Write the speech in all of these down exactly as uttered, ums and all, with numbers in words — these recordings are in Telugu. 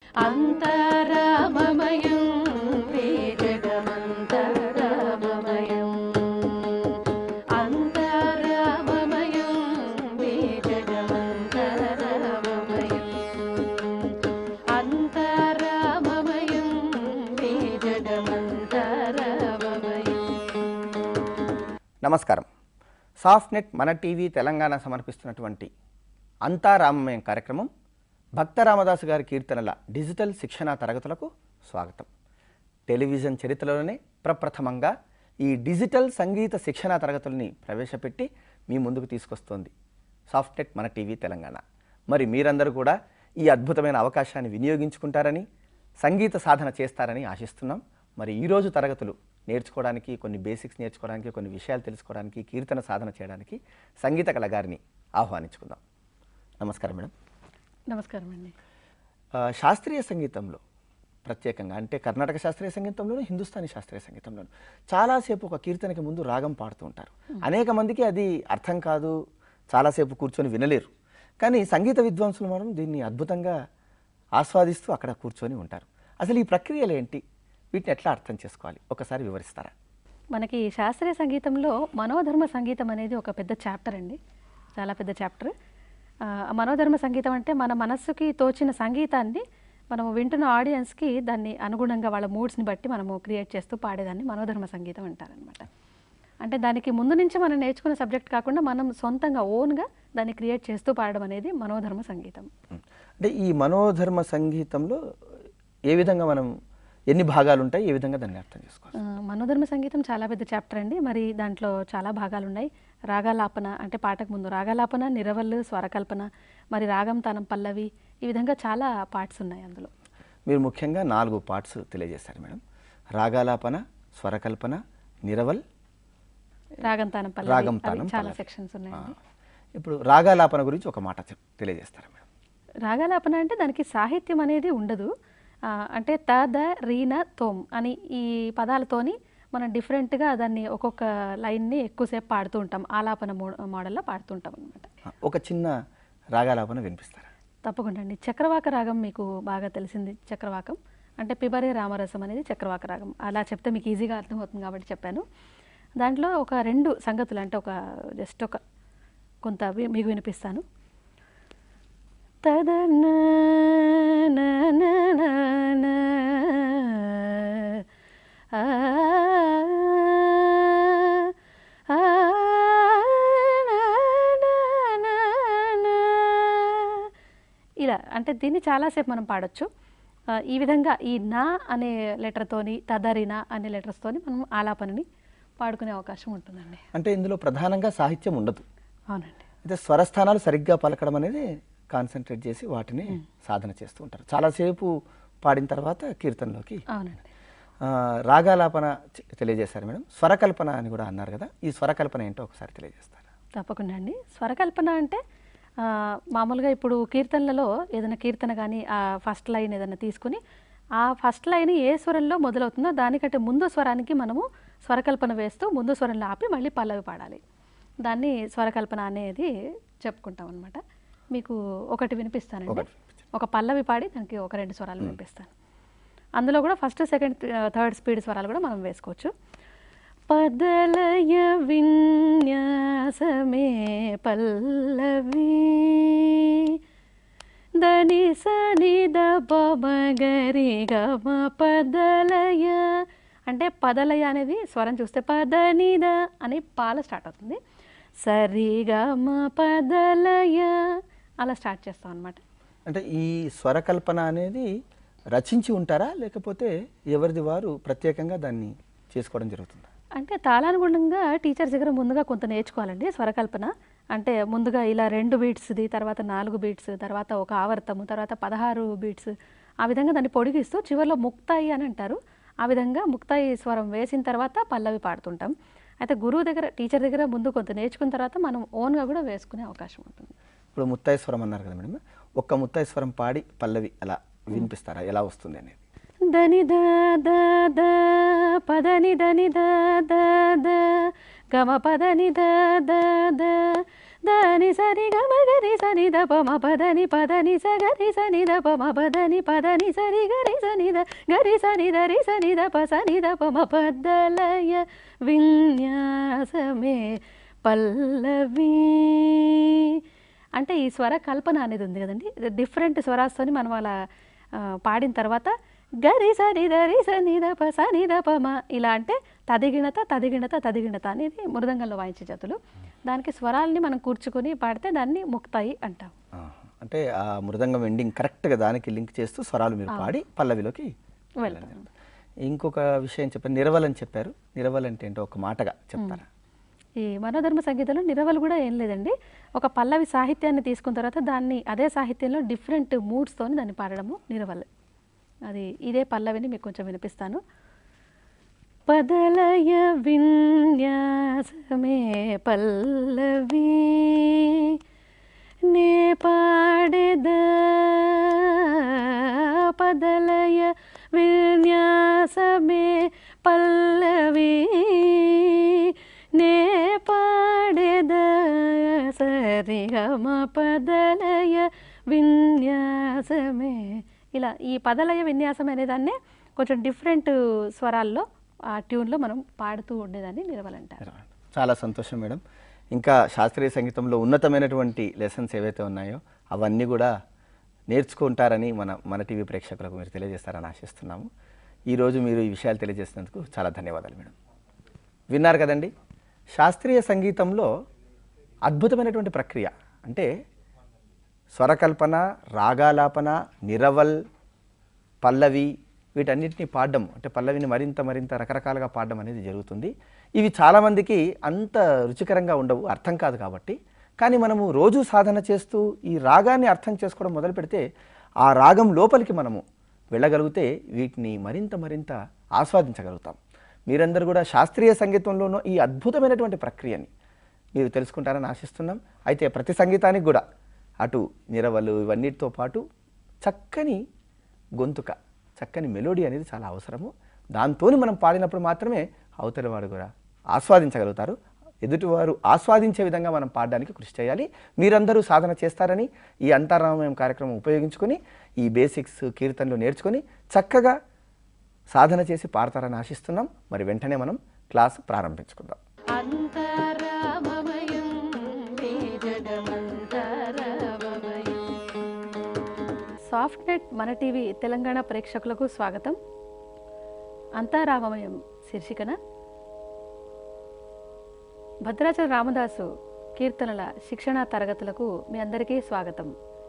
అంతరామమయం వేజగమంతరామమయం అంతరామమయం వేజగమంతరామమయం అంతరామమయం వేజగమంతరామమయం. నమస్కారం. సాఫ్ట్నెట్ మన టీవీ తెలంగాణ సమర్పిస్తున్నటువంటి అంతారామమయం కార్యక్రమం భక్త రామదాసు గారి కీర్తనల డిజిటల్ శిక్షణా తరగతులకు స్వాగతం. టెలివిజన్ చరిత్రలోనే ప్రప్రథమంగా ఈ డిజిటల్ సంగీత శిక్షణా తరగతుల్ని ప్రవేశపెట్టి మీ ముందుకు తీసుకొస్తోంది సాఫ్ట్నెట్ మన టీవీ తెలంగాణ. మరి మీరందరూ కూడా ఈ అద్భుతమైన అవకాశాన్ని వినియోగించుకుంటారని, సంగీత సాధన చేస్తారని ఆశిస్తున్నాం. మరి ఈరోజు తరగతులు నేర్చుకోవడానికి, కొన్ని బేసిక్స్ నేర్చుకోవడానికి, కొన్ని విషయాలు తెలుసుకోవడానికి, కీర్తన సాధన చేయడానికి సంగీత కళాగారిని ఆహ్వానించుకుందాం. నమస్కారం మేడం. నమస్కారం అండి. శాస్త్రీయ సంగీతంలో ప్రత్యేకంగా అంటే కర్ణాటక శాస్త్రీయ సంగీతంలోనూ, హిందుస్థానీ శాస్త్రీయ సంగీతంలోనూ చాలాసేపు ఒక కీర్తనకి ముందు రాగం పాడుతూ ఉంటారు. అనేక మందికి అది అర్థం కాదు, చాలాసేపు కూర్చొని వినలేరు. కానీ సంగీత విద్వాంసులు మాత్రం దీన్ని అద్భుతంగా ఆస్వాదిస్తూ అక్కడ కూర్చొని ఉంటారు. అసలు ఈ ప్రక్రియలు ఏంటి, వీటిని ఎట్లా అర్థం చేసుకోవాలి, ఒకసారి వివరిస్తారా? మనకి శాస్త్రీయ సంగీతంలో మనోధర్మ సంగీతం అనేది ఒక పెద్ద చాప్టర్ అండి, చాలా పెద్ద చాప్టర్. మనోధర్మ సంగీతం అంటే మన మనస్సుకి తోచిన సంగీతాన్ని మనము వింటున్న ఆడియన్స్కి దాన్ని అనుగుణంగా వాళ్ళ మూడ్స్ని బట్టి మనము క్రియేట్ చేస్తూ పాడేదాన్ని మనోధర్మ సంగీతం అంటారనమాట. అంటే దానికి ముందు నుంచి మనం నేర్చుకున్న సబ్జెక్ట్ కాకుండా మనం సొంతంగా ఓన్గా దాన్ని క్రియేట్ చేస్తూ పాడడం అనేది మనోధర్మ సంగీతం. అంటే ఈ మనోధర్మ సంగీతంలో ఏ విధంగా మనం ఎన్ని భాగాలు ఉంటాయి, ఏ విధంగా దాన్ని అర్థం చేసుకోవాలి? మనోధర్మ సంగీతం చాలా పెద్ద చాప్టర్ అండి. మరి దాంట్లో చాలా భాగాలు ఉన్నాయి. రాగాలాపన అంటే పాటకు ముందు రాగాలాపన, నిరవల్లు, స్వరకల్పన, మరి రాగం, తానం, పల్లవి, ఈ విధంగా చాలా పార్ట్స్ ఉన్నాయి అందులో. మీరు ముఖ్యంగా నాలుగు పార్ట్స్ తెలియజేశారు మేడం. రాగాలాపన, స్వరకల్పన, నిరవల్, రాగం, తానం, పల్లవి, రాగం, తానం, చాలా సెక్షన్స్ ఉన్నాయండి. ఇప్పుడు రాగాలాపన గురించి ఒక మాట తెలియజేస్తారా మేడం? రాగాలాపన అంటే దానికి సాహిత్యం అనేది ఉండదు. అంటే త, ద, రీన, తోమ్ అని ఈ పదాలతోని మనం డిఫరెంట్గా దాన్ని ఒక్కొక్క లైన్ని ఎక్కువసేపు పాడుతూ ఉంటాం. ఆలాపన మోడల్లో పాడుతూ ఉంటాం అనమాట. ఒక చిన్న రాగాలాపన వినిపిస్తారా? తప్పకుండా అండి. చక్రవాక రాగం మీకు బాగా తెలిసింది. చక్రవాకం అంటే పిబరే రామరసం అనేది చక్రవాక రాగం. అలా చెప్తే మీకు ఈజీగా అర్థమవుతుంది కాబట్టి చెప్పాను. దాంట్లో ఒక రెండు సంగతులు అంటే ఒక జస్ట్ ఒక కొంత మీకు వినిపిస్తాను. తదన ఇలా అంటే దీన్ని చాలాసేపు మనం పాడొచ్చు. ఈ విధంగా ఈ నా అనే లెటర్తోని, తదరినా అనే లెటర్స్తోని మనం ఆలాపనని పాడుకునే అవకాశం ఉంటుందండి. అంటే ఇందులో ప్రధానంగా సాహిత్యం ఉండదు. అవునండి. అయితే స్వరస్థానాలు సరిగ్గా పలకడం అనేది కాన్సన్ట్రేట్ చేసి వాటిని సాధన చేస్తూ ఉంటారు. చాలాసేపు పాడిన తర్వాత కీర్తనలోకి. అవునండి. రాగాలాపన తెలియజేశారు మేడం. స్వరకల్పన అని కూడా అన్నారు కదా, ఈ స్వరకల్పన ఏంటో ఒకసారి తెలియజేస్తారా? తప్పకుండా అండి. స్వరకల్పన అంటే మామూలుగా ఇప్పుడు కీర్తనలలో ఏదైనా కీర్తన కానీ ఆ ఫస్ట్ లైన్ ఏదైనా తీసుకుని ఆ ఫస్ట్ లైన్ ఏ స్వరంలో మొదలవుతుందో దానికంటే ముందు స్వరానికి మనము స్వరకల్పన వేస్తూ ముందు స్వరంలో ఆపి మళ్ళీ పల్లవి పాడాలి. దాన్ని స్వరకల్పన అనేది చెప్పుకుంటాం అనమాట. మీకు ఒకటి వినిపిస్తానండి. ఒక పల్లవి పాడి దానికి ఒక రెండు స్వరాలు వినిపిస్తాను. అందులో కూడా ఫస్ట్, సెకండ్, థర్డ్ స్పీడ్ స్వరాలు కూడా మనం వేసుకోవచ్చు. పదలయ విన్యాసమే పల్లవి దని సని ద పమగరి గమ పదలయ అంటే పదలయ అనేది స్వరం చూస్తే పదనిద అని పాల స్టార్ట్ అవుతుంది. సరిగమ పదలయ అలా స్టార్ట్ చేస్తాం అనమాట. అంటే ఈ స్వరకల్పన అనేది రచించి ఉంటారా, లేకపోతే ఎవరిది వారు ప్రత్యేకంగా దాన్ని చేసుకోవడం జరుగుతుందా? అంటే తాళానుగుణంగా టీచర్స్ దగ్గర ముందుగా కొంత నేర్చుకోవాలండి స్వరకల్పన. అంటే ముందుగా ఇలా రెండు బీట్స్ది, తర్వాత నాలుగు బీట్స్, తర్వాత ఒక ఆవర్తము, తర్వాత పదహారు బీట్స్, ఆ విధంగా దాన్ని పొడిగిస్తూ చివరిలో ముక్తాయి అని అంటారు. ఆ విధంగా ముక్తాయి స్వరం వేసిన తర్వాత పల్లవి పాడుతుంటాం. అయితే గురువు దగ్గర, టీచర్ దగ్గర ముందు కొంత నేర్చుకున్న తర్వాత మనం ఓన్గా కూడా వేసుకునే అవకాశం ఉంటుంది. ఇప్పుడు ముత్తాయి స్వరం అన్నారు కదా మేడం, ఒక్క ముత్తాయి స్వరం పాడి పల్లవి అలా వినిపిస్తారా, ఎలా వస్తుంది అనేది? దని ద ద ద పదని దని ద ద ద గమ పదని ద ద ద దని సరి గమ గరి సని ద ప మ పదని పదని స గరి సని ద ప మ పదని పదని సరి గరి సని ద గరి సని ద రి సని ద ప సని ద ప మ పద్దలయ విన్యాసమే పల్లవి. అంటే ఈ స్వర కల్పన అనేది ఉంది కదండి, డిఫరెంట్ స్వరాస్తోని మనం అలా పాడిన తర్వాత గరి సని ద రి సని ద ప సని ద ప మ ఇలా అంటే తదిగిణత తదిగిణత తదిగిణత అనేది మృదంగంలో వాయించే జతులు. దానికి స్వరాల్ని మనం కూర్చుకొని పాడితే దాన్ని ముక్తాయి అంటాం. అంటే ఆ మృదంగం ఎండింగ్ కరెక్ట్గా దానికి లింక్ చేస్తూ స్వరాలు మీరు పాడి పల్లవిలోకి వెళ్తాం. ఇంకొక విషయం చెప్పారు, నిరవల్ అని చెప్పారు. నిరవల్ అంటే ఏంటో ఒక మాటగా చెప్తారా? ఈ మనోధర్మ సంగీతంలో నిరవలు కూడా ఏం లేదండి, ఒక పల్లవి సాహిత్యాన్ని తీసుకున్న తర్వాత దాన్ని అదే సాహిత్యంలో డిఫరెంట్ మూడ్స్తో దాన్ని పాడడము నిరవల్. అది ఇదే పల్లవిని మీకు కొంచెం వినిపిస్తాను. పదలయ విన్యాసమే పల్లవి నే పాడెద పదలయ విన్యాసమే పల్లవి నే పాడెద సరిగమ పదలయ విన్యాసమే. ఇలా ఈ పదలయ విన్యాసం అనేదాన్నే కొంచెం డిఫరెంట్ స్వరాల్లో ఆ ట్యూన్లో మనం పాడుతూ ఉండేదాన్ని నిరవలంటారు. చాలా సంతోషం మేడం. ఇంకా శాస్త్రీయ సంగీతంలో ఉన్నతమైనటువంటి లెసన్స్ ఏవైతే ఉన్నాయో అవన్నీ కూడా నేర్చుకుంటారని మన మన టీవీ ప్రేక్షకులకు మీరు తెలియజేస్తారని ఆశిస్తున్నాము. ఈరోజు మీరు ఈ విషయాలు తెలియజేసినందుకు చాలా ధన్యవాదాలు మేడం. విన్నారు కదండి, శాస్త్రీయ సంగీతంలో అద్భుతమైనటువంటి ప్రక్రియ అంటే స్వరకల్పన, రాగాలాపన, నిరవల్, పల్లవి వీటన్నిటిని పాడడం, అంటే పల్లవిని మరింత మరింత రకరకాలుగా పాడడం అనేది జరుగుతుంది. ఇవి చాలామందికి అంత రుచికరంగా ఉండవు, అర్థం కాదు కాబట్టి. కానీ మనము రోజు సాధన చేస్తూ ఈ రాగాన్ని అర్థం చేసుకోవడం మొదలు పెడితే ఆ రాగం లోపలికి మనము వెళ్ళగలిగితే వీటిని మరింత మరింత ఆస్వాదించగలుగుతాం. మీరందరూ కూడా శాస్త్రీయ సంగీతంలోనూ ఈ అద్భుతమైనటువంటి ప్రక్రియని మీరు తెలుసుకుంటారని ఆశిస్తున్నాం. అయితే ప్రతి సంగీతానికి కూడా అటు నిరవలు ఇవన్నిటితో పాటు చక్కని గొంతుక, చక్కని మెలోడీ అనేది చాలా అవసరము. దాంతో మనం పాడినప్పుడు మాత్రమే అవతలి వారు కూడా ఆస్వాదించగలుగుతారు. ఎదుటివారు ఆస్వాదించే విధంగా మనం పాడడానికి కృషి చేయాలి. మీరందరూ సాధన చేస్తారని ఈ అంతరామయం కార్యక్రమం ఉపయోగించుకొని ఈ బేసిక్స్ కీర్తనలు నేర్చుకొని చక్కగా సాధన చేసి పాడతారని ఆశిస్తున్నాం. మరి వెంటనే మనం క్లాస్ ప్రారంభించుకుందాం. సాఫ్ట్ నెట్ మన టీవీ తెలంగాణ ప్రేక్షకులకు స్వాగతం. అంతారామమయం శీర్షికన భద్రాచల రామదాసు కీర్తనల శిక్షణా తరగతులకు మీ అందరికీ స్వాగతం.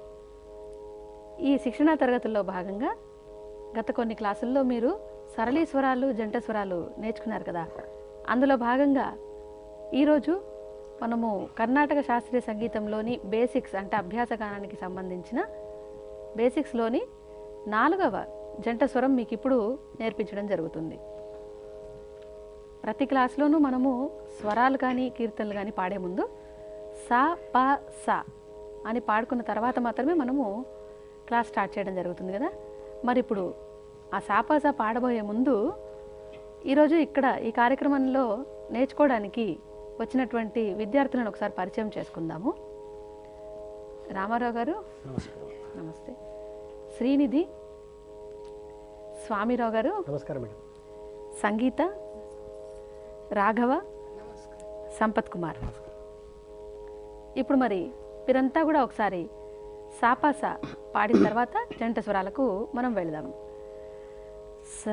ఈ శిక్షణా తరగతుల్లో భాగంగా గత కొన్ని క్లాసుల్లో మీరు సరళీ స్వరాలు, జంట స్వరాలు నేర్చుకున్నారు కదా. అందులో భాగంగా ఈరోజు మనము కర్ణాటక శాస్త్రీయ సంగీతంలోని బేసిక్స్ అంటే అభ్యాస గానానికి సంబంధించిన బేసిక్స్లోని నాలుగవ జంట స్వరం మీకు ఇప్పుడు నేర్పించడం జరుగుతుంది. ప్రతి క్లాస్లోనూ మనము స్వరాలు కానీ కీర్తనలు కానీ పాడే ముందు సా ప సా అని పాడుకున్న తర్వాత మాత్రమే మనము క్లాస్ స్టార్ట్ చేయడం జరుగుతుంది కదా. మరి ఇప్పుడు ఆ సా ప సా పాడబోయే ముందు ఈరోజు ఇక్కడ ఈ కార్యక్రమంలో నేర్చుకోవడానికి వచ్చినటువంటి విద్యార్థులను ఒకసారి పరిచయం చేసుకుందాము. రామారావు గారు నమస్తే, శ్రీనిధి, స్వామిరావు గారు నమస్కారం మేడం, సంగీత, రాఘవ, సంపత్ కుమార్. ఇప్పుడు మరి మీరంతా కూడా ఒకసారి సాపాస పాడిన తర్వాత జంట స్వరాలకు మనం వెళదాం. సా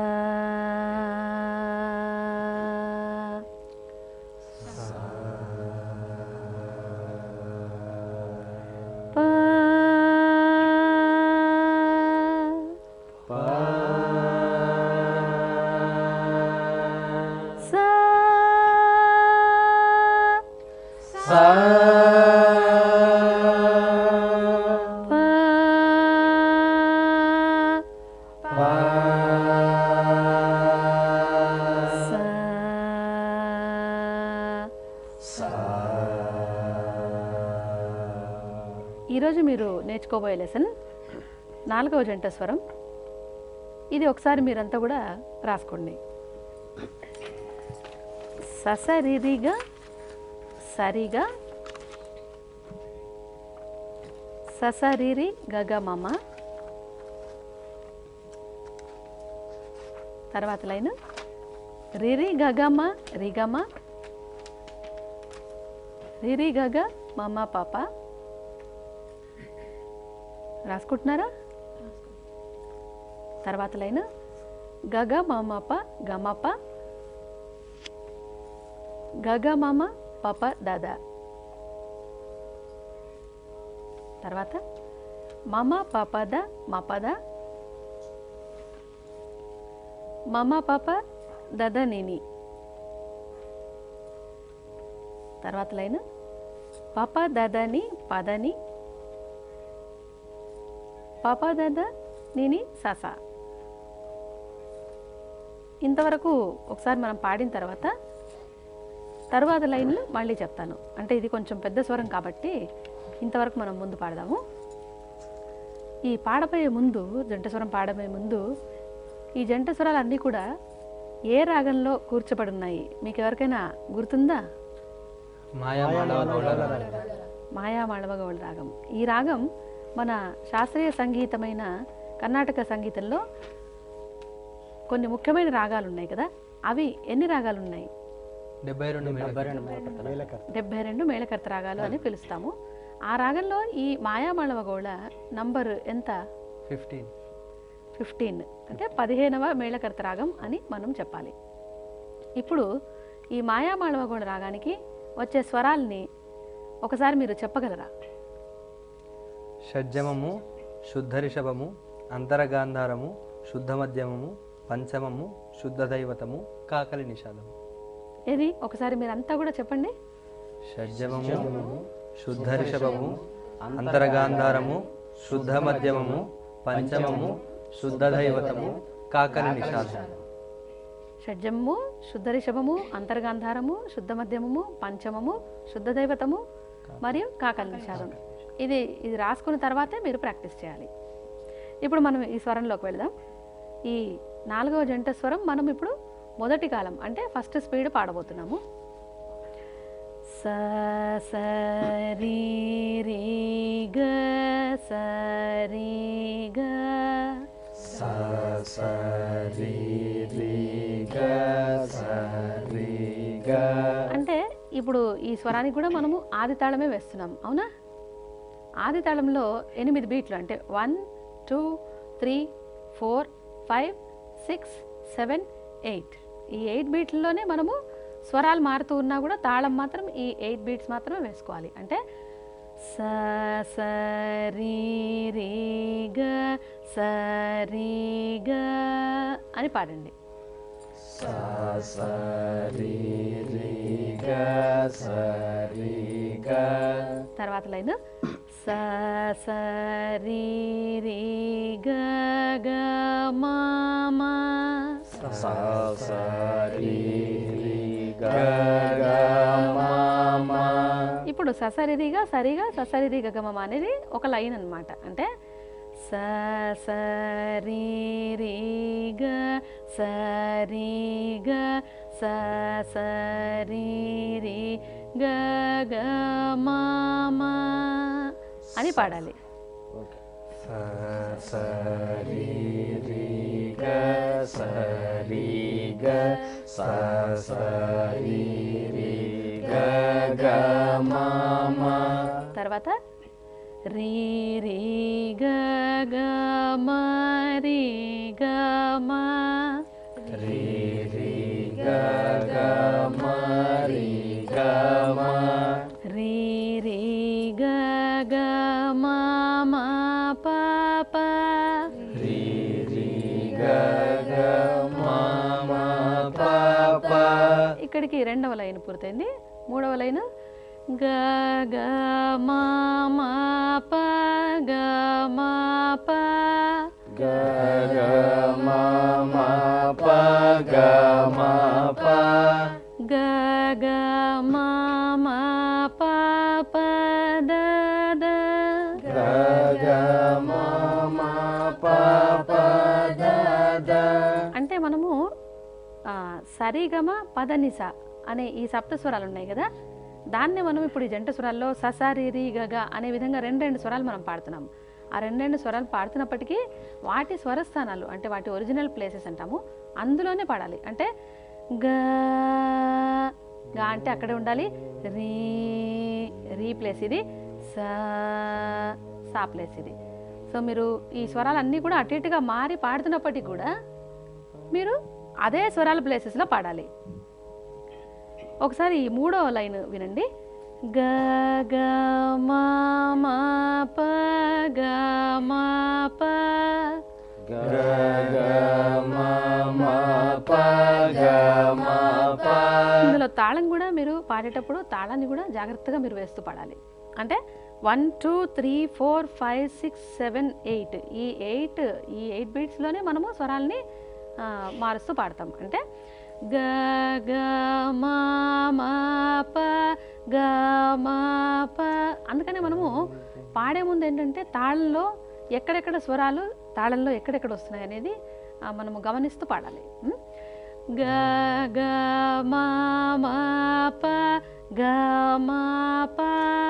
ఈరోజు మీరు నేర్చుకోబోయే లెసన్ నాలుగవ జంట స్వరం. ఇది ఒకసారి మీరంతా కూడా రాసుకోండి. ససరిరిగా సరిగా ససరిరి గగ మమ. తర్వాత లైన్ రిరి గగమ రిగమ రిరి గగ మమ పాప. రాసుకుంటున్నారా? తర్వాత లైన్ గగ మమప గమప గగ మమ పప దద. తర్వాత మమ పపద మపద మమ పప దద నిని. తర్వాత లైన్ పప దదని పదని పప దద నిని సస. ఇంతవరకు ఒకసారి మనం పాడిన తర్వాత తరువాత లైన్లు మళ్ళీ చెప్తాను. అంటే ఇది కొంచెం పెద్ద స్వరం కాబట్టి ఇంతవరకు మనం ముందు పాడదాము. ఈ పాడబోయే ముందు, జంట స్వరం పాడబోయే ముందు ఈ జంట స్వరాలు అన్నీ కూడా ఏ రాగంలో కూర్చబడి ఉన్నాయి మీకు ఎవరికైనా గుర్తుందా? మాయా మాళవగౌళ రాగం. ఈ రాగం మన శాస్త్రీయ సంగీతమైన కర్ణాటక సంగీతంలో కొన్ని ముఖ్యమైన రాగాలు ఉన్నాయి కదా, అవి ఎన్ని రాగాలు ఉన్నాయి? డెబ్బై రెండు డెబ్బై రెండు మేళకర్త రాగాలు అని పిలుస్తాము. ఆ రాగంలో ఈ మాయామాళవగౌళ నంబర్ ఎంత? ఫిఫ్టీన్ ఫిఫ్టీన్ అంటే పదిహేనవ మేళకర్త రాగం అని మనం చెప్పాలి. ఇప్పుడు ఈ మాయామాళవగౌళ రాగానికి వచ్చే స్వరాల్ని ఒకసారి మీరు చెప్పగలరా? షడ్జమము, శుద్ధ రిషభము, అంతరగాంధారము, శుద్ధ మధ్యమము, పంచమము, శుద్ధ దైవతము, కాకలి నిషాదము. ఏది ఒకసారి మీరు అంతా కూడా చెప్పండి. షడ్జమము, శుద్ధ రిషభము, అంతరగాంధారము, శుద్ధ మధ్యమము, పంచమము, శుద్ధ దైవతము, కాకలి నిషాదము. షడ్జమము, శుద్ధ రిషభము, అంతర్గాంధారము, శుద్ధ మధ్యమము, పంచమము, శుద్ధ దైవతము మరియు కాకలి నిషాదం. ఇది ఇది రాసుకున్న తర్వాతే మీరు ప్రాక్టీస్ చేయాలి. ఇప్పుడు మనం ఈ స్వరంలోకి వెళదాం. ఈ నాలుగవ జంట స్వరం మనం ఇప్పుడు మొదటి కాలం అంటే ఫస్ట్ స్పీడ్ పాడబోతున్నాము. స స రి రి గ స రి గ స స రి రి గ స రి గ. అంటే ఇప్పుడు ఈ స్వరానికి కూడా మనము ఆది తాళమే వేస్తున్నాం, అవునా? ఆది తాళంలో ఎనిమిది బీట్లు అంటే one two three four five six seven eight. ఈ ఎయిట్ బీట్లలోనే మనము స్వరాలు మారుతూ ఉన్నా కూడా తాళం మాత్రం ఈ ఎయిట్ బీట్స్ మాత్రమే వేసుకోవాలి. అంటే స స రి రి గ స రి గ అని పాడండి. స స రి రి గ స రి గ. తర్వాత లైన్ స స రి రి గ గ మ మ. స స రి రి గ గ మ మ. ఇప్పుడు ససరిరిగా సరిగా ససరిరి గగమ అనేది ఒక లైన్ అన్నమాట. అంటే స స రి రి గ స రి గ స స రి రి గ గ మ మ అని పాడాలి. స స రి రి గ స రి గ స స రి రి గ గ మ మ. తర్వాత రి రి గ గ మ రి గ మ. రి రి గ గ మ రి గ మ. రి రి గ గ మ మ ప ప. రి రి గ గ మ మ ప ప. ఇక్కడికి రెండవ లైన్ పూర్తయింది. మూడవ లైన్ గ గ మ మ ప గ మ ప. గ గ మ మ ప గ మ ప. గ గ మ మ ప ప ద ద. గ గ మ మ ప ప ద ద. అంటే మనము సరిగమ పదనిస అనే ఈ సప్తస్వరాలు ఉన్నాయి కదా, దాన్నే మనం ఇప్పుడు ఈ జంట స్వరాల్లో సస రి రి గ గ అనే విధంగా రెండు రెండు స్వరాలు మనం పాడుతున్నాం. ఆ రెండు రెండు స్వరాలు పాడుతున్నప్పటికీ వాటి స్వరస్థానాలు అంటే వాటి ఒరిజినల్ ప్లేసెస్ అంటాము, అందులోనే పాడాలి. అంటే గా గా అంటే అక్కడే ఉండాలి, రీ రీ ప్లేస్ ఇది, సా సా ప్లేస్ ఇది. సో మీరు ఈ స్వరాలు అన్నీ కూడా అటు ఇటుగా మారి పాడుతున్నప్పటికీ కూడా మీరు అదే స్వరాల ప్లేసెస్లో పాడాలి. ఒకసారి ఈ మూడో లైన్ వినండి. గ గ మా మా ప గ మా ప గ గ మా మా ప గ మా ప. ఇందులో తాళం కూడా మీరు పాడేటప్పుడు తాళాన్ని కూడా జాగ్రత్తగా మీరు వేస్తూ పాడాలి. అంటే one two three four five six seven eight ఈ ఎయిట్ ఈ ఎయిట్ బీట్స్లోనే మనము స్వరాలని మారుస్తూ పాడతాం. అంటే గ గ మా మా ప గ మా ప. అందుకనే మనము పాడే ముందు ఏంటంటే తాళంలో ఎక్కడెక్కడ స్వరాలు తాళంలో ఎక్కడెక్కడ వస్తున్నాయి అనేది మనము గమనిస్తూ పాడాలి. గ గ మా మా ప గ మా ప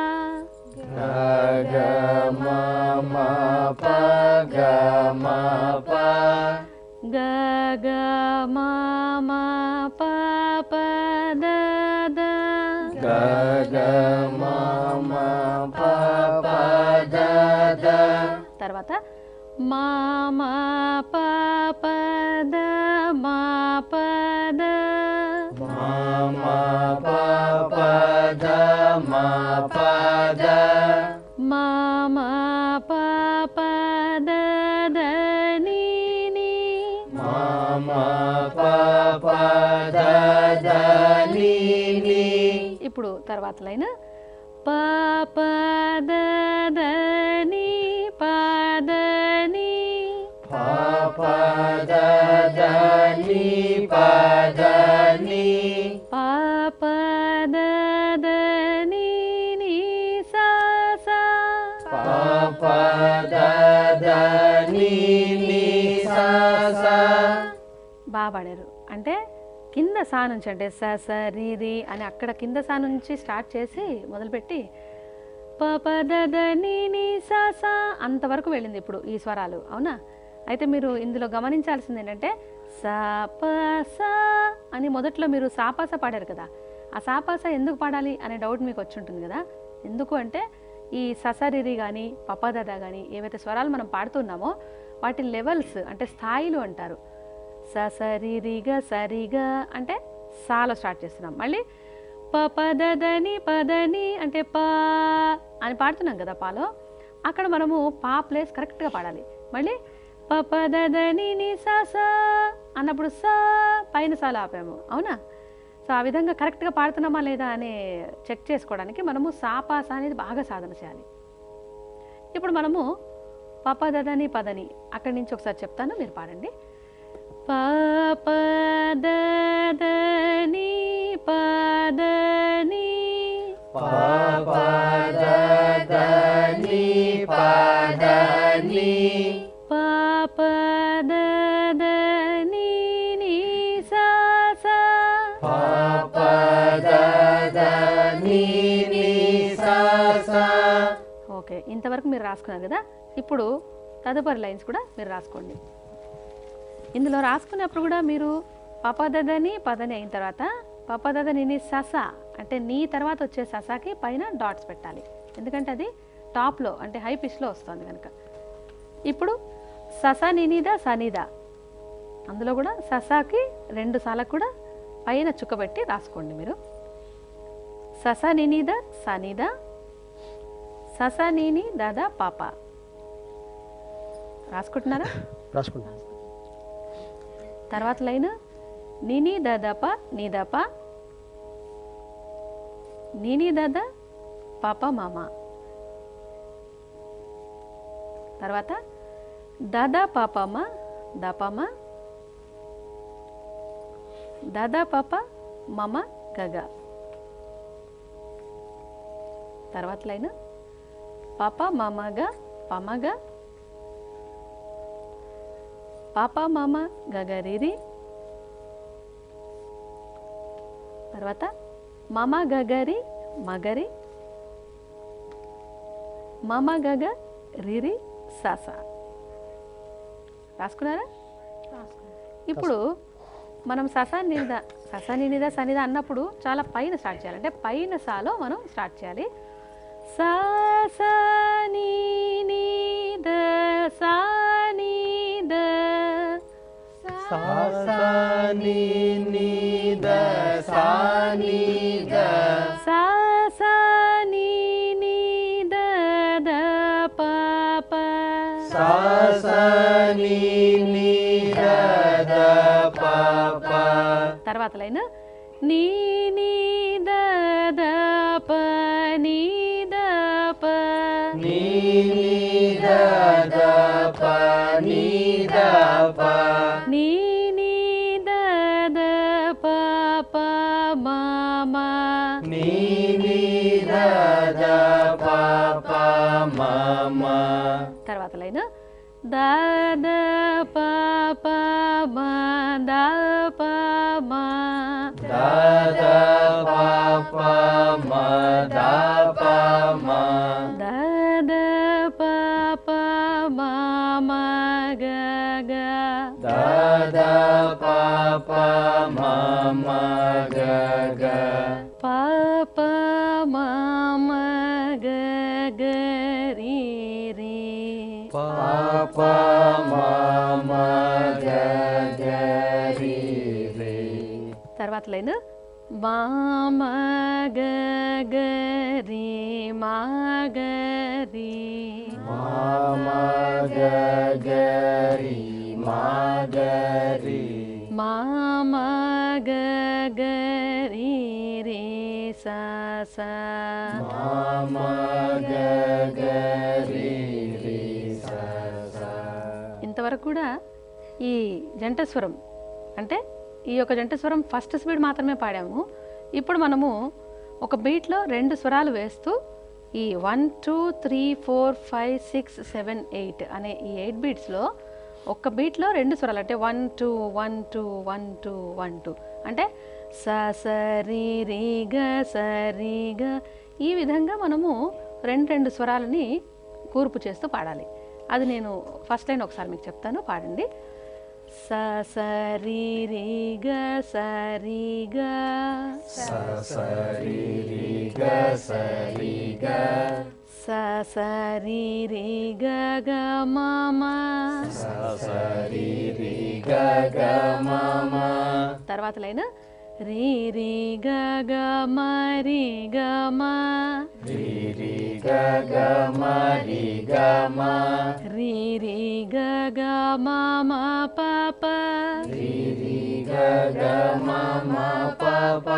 గ గ మా మా ప గ మా ప గ గ మా మా ప ప ద ద గ గ మా మా ప ప ద ద. తర్వాత మా మా ప ప ద మా ప ద మా మా ప ప ద మా ప ద మా మా ప ప ద ద ని ని మా మా ప ప ద ద ని ని. ఇప్పుడు తర్వాత లైన్ ప ప ద ద ని ప ద ని ప ప ద ద ని ప ద ని ప ప ద ద ని ని సా సా ప ప ద ద ని ని సా సా. బాగా పాడారు. అంటే కింద సా నుంచి అంటే స స రి రి అని అక్కడ కింద సా నుంచి స్టార్ట్ చేసి మొదలుపెట్టి ప ప ద ద ని ని సా సా అంతవరకు వెళ్ళింది ఇప్పుడు ఈ స్వరాలు, అవునా? అయితే మీరు ఇందులో గమనించాల్సింది ఏంటంటే సా ప సా అని మొదట్లో మీరు సాపాస పాడారు కదా, ఆ సాపాస ఎందుకు పాడాలి అనే డౌట్ మీకు వచ్చి ఉంటుంది కదా. ఎందుకు అంటే ఈ ససరిరి కానీ పపదద కానీ ఏవైతే స్వరాలు మనం పాడుతున్నామో వాటి లెవెల్స్ అంటే స్థాయిలు అంటారు. ససరిరిగ సరిగా అంటే సాలో స్టార్ట్ చేస్తున్నాం, మళ్ళీ పపదని పదని అంటే పా అని పాడుతున్నాం కదా పాలో, అక్కడ మనము పా ప్లేస్ కరెక్ట్గా పాడాలి. మళ్ళీ పపదని ని సా సా అన్నప్పుడు సా పైన సాలు ఆపాము, అవునా? సో ఆ విధంగా కరెక్ట్గా పాడుతున్నామా లేదా అనే చెక్ చేసుకోవడానికి మనము సాపాస అనేది బాగా సాధన చేయాలి. ఇప్పుడు మనము పపదని పదని అక్కడి నుంచి ఒకసారి చెప్తాను, మీరు పాడండి. పపదని పదని పపదని పదని పపదని ని సా సా పపదని ని సా సా. ఓకే, ఇంతవరకు మీరు రాసుకున్నారు కదా. ఇప్పుడు తదుపరి లైన్స్ కూడా మీరు రాసుకోండి. ఇందులో రాసుకున్నప్పుడు కూడా మీరు పపదని పదని అయిన తర్వాత పపదని ని సస అంటే నీ తర్వాత వచ్చే ససాకి పైన డాట్స్ పెట్టాలి, ఎందుకంటే అది టాప్లో అంటే హై పిచ్లో వస్తుంది కనుక. ఇప్పుడు సస నినిద సనిద అందులో కూడా ససాకి రెండు సార్లకు కూడా పైన చుక్కబెట్టి రాసుకోండి మీరు. సస నినిద సనిద సస నీని దాదా పాప రాసుకుంటున్నారా? రాసుకుంటా. తర్వాత లైన్ నిని దదప నిదప నిని దద పాప మామ. తర్వాత దద పాపమ్మ దపమ్మ దద పాప మమ గగ. తర్వాత లైన్ పాప మమగ పమగ పాప మమ గగరిరి. తర్వాత మమ గగరి మగరి మమ గగ రిరి సస. రాసుకున్నారా? ఇప్పుడు మనం సస నినిద సస నినిద సనిద అన్నప్పుడు చాలా పైన స్టార్ట్ చేయాలి. అంటే పైన సాలో మనం స్టార్ట్ చేయాలి. సా సా నీ నీ ద సా నీ ద సా సా నీ నీ ద సా నీ ద సా సా నీ నీ ద ద ప ప సా సా నీ నీ ద ద ప ప. తర్వాత లైన్ నీ నీ ద ద ప నీ ద ప నీ నీ ద ద ప నీ ద ప నీ నీ ద ద ప ప మ మ నీ నీ ద ద ప ప మ మ. తర్వాత లైన్ ద ద ప ప మ ద ప మ ద ద ప ప మ ద ప మ ద ద ప ప మ మ గ గ ద ద ప ప మ మ గ గ ప ప మ మ గ గ రి రి ప ప మ మ గ గ రి రి. తర్వాత లైన్ మా మ గ గ రి మా గ రి మా మ గ గ రి మా గ రి మా మ గ గ రి రి సా సా మా మ గ గ రి రి సా సా. ఇంతవరకు కూడా ఈ జంట స్వరం అంటే ఈ యొక్క జంట స్వరం ఫస్ట్ స్పీడ్ మాత్రమే పాడాము. ఇప్పుడు మనము ఒక బీట్లో రెండు స్వరాలు వేస్తూ ఈ one two three four five six seven eight అనే ఈ ఎయిట్ బీట్స్లో ఒక్క బీట్లో రెండు స్వరాలు అంటే one two one two one two one two అంటే స స రి రి గ స రి గ ఈ విధంగా మనము రెండు రెండు స్వరాలని కూర్పు చేస్తూ పాడాలి. అది నేను ఫస్ట్ లైన్ ఒకసారి మీకు చెప్తాను, పాడండి. స స రి రి గ స రి గ స స రి రి గ స రి గ స స రి రి గ గ మ మ స స రి రి గ గ మ మ. తర్వాత లైన్ రి రి గ గ మ రి గ మ రి రి గ గ మ రి గ మ రి రి గ గ మ మ ప ప రి రి గ గ మ మ ప ప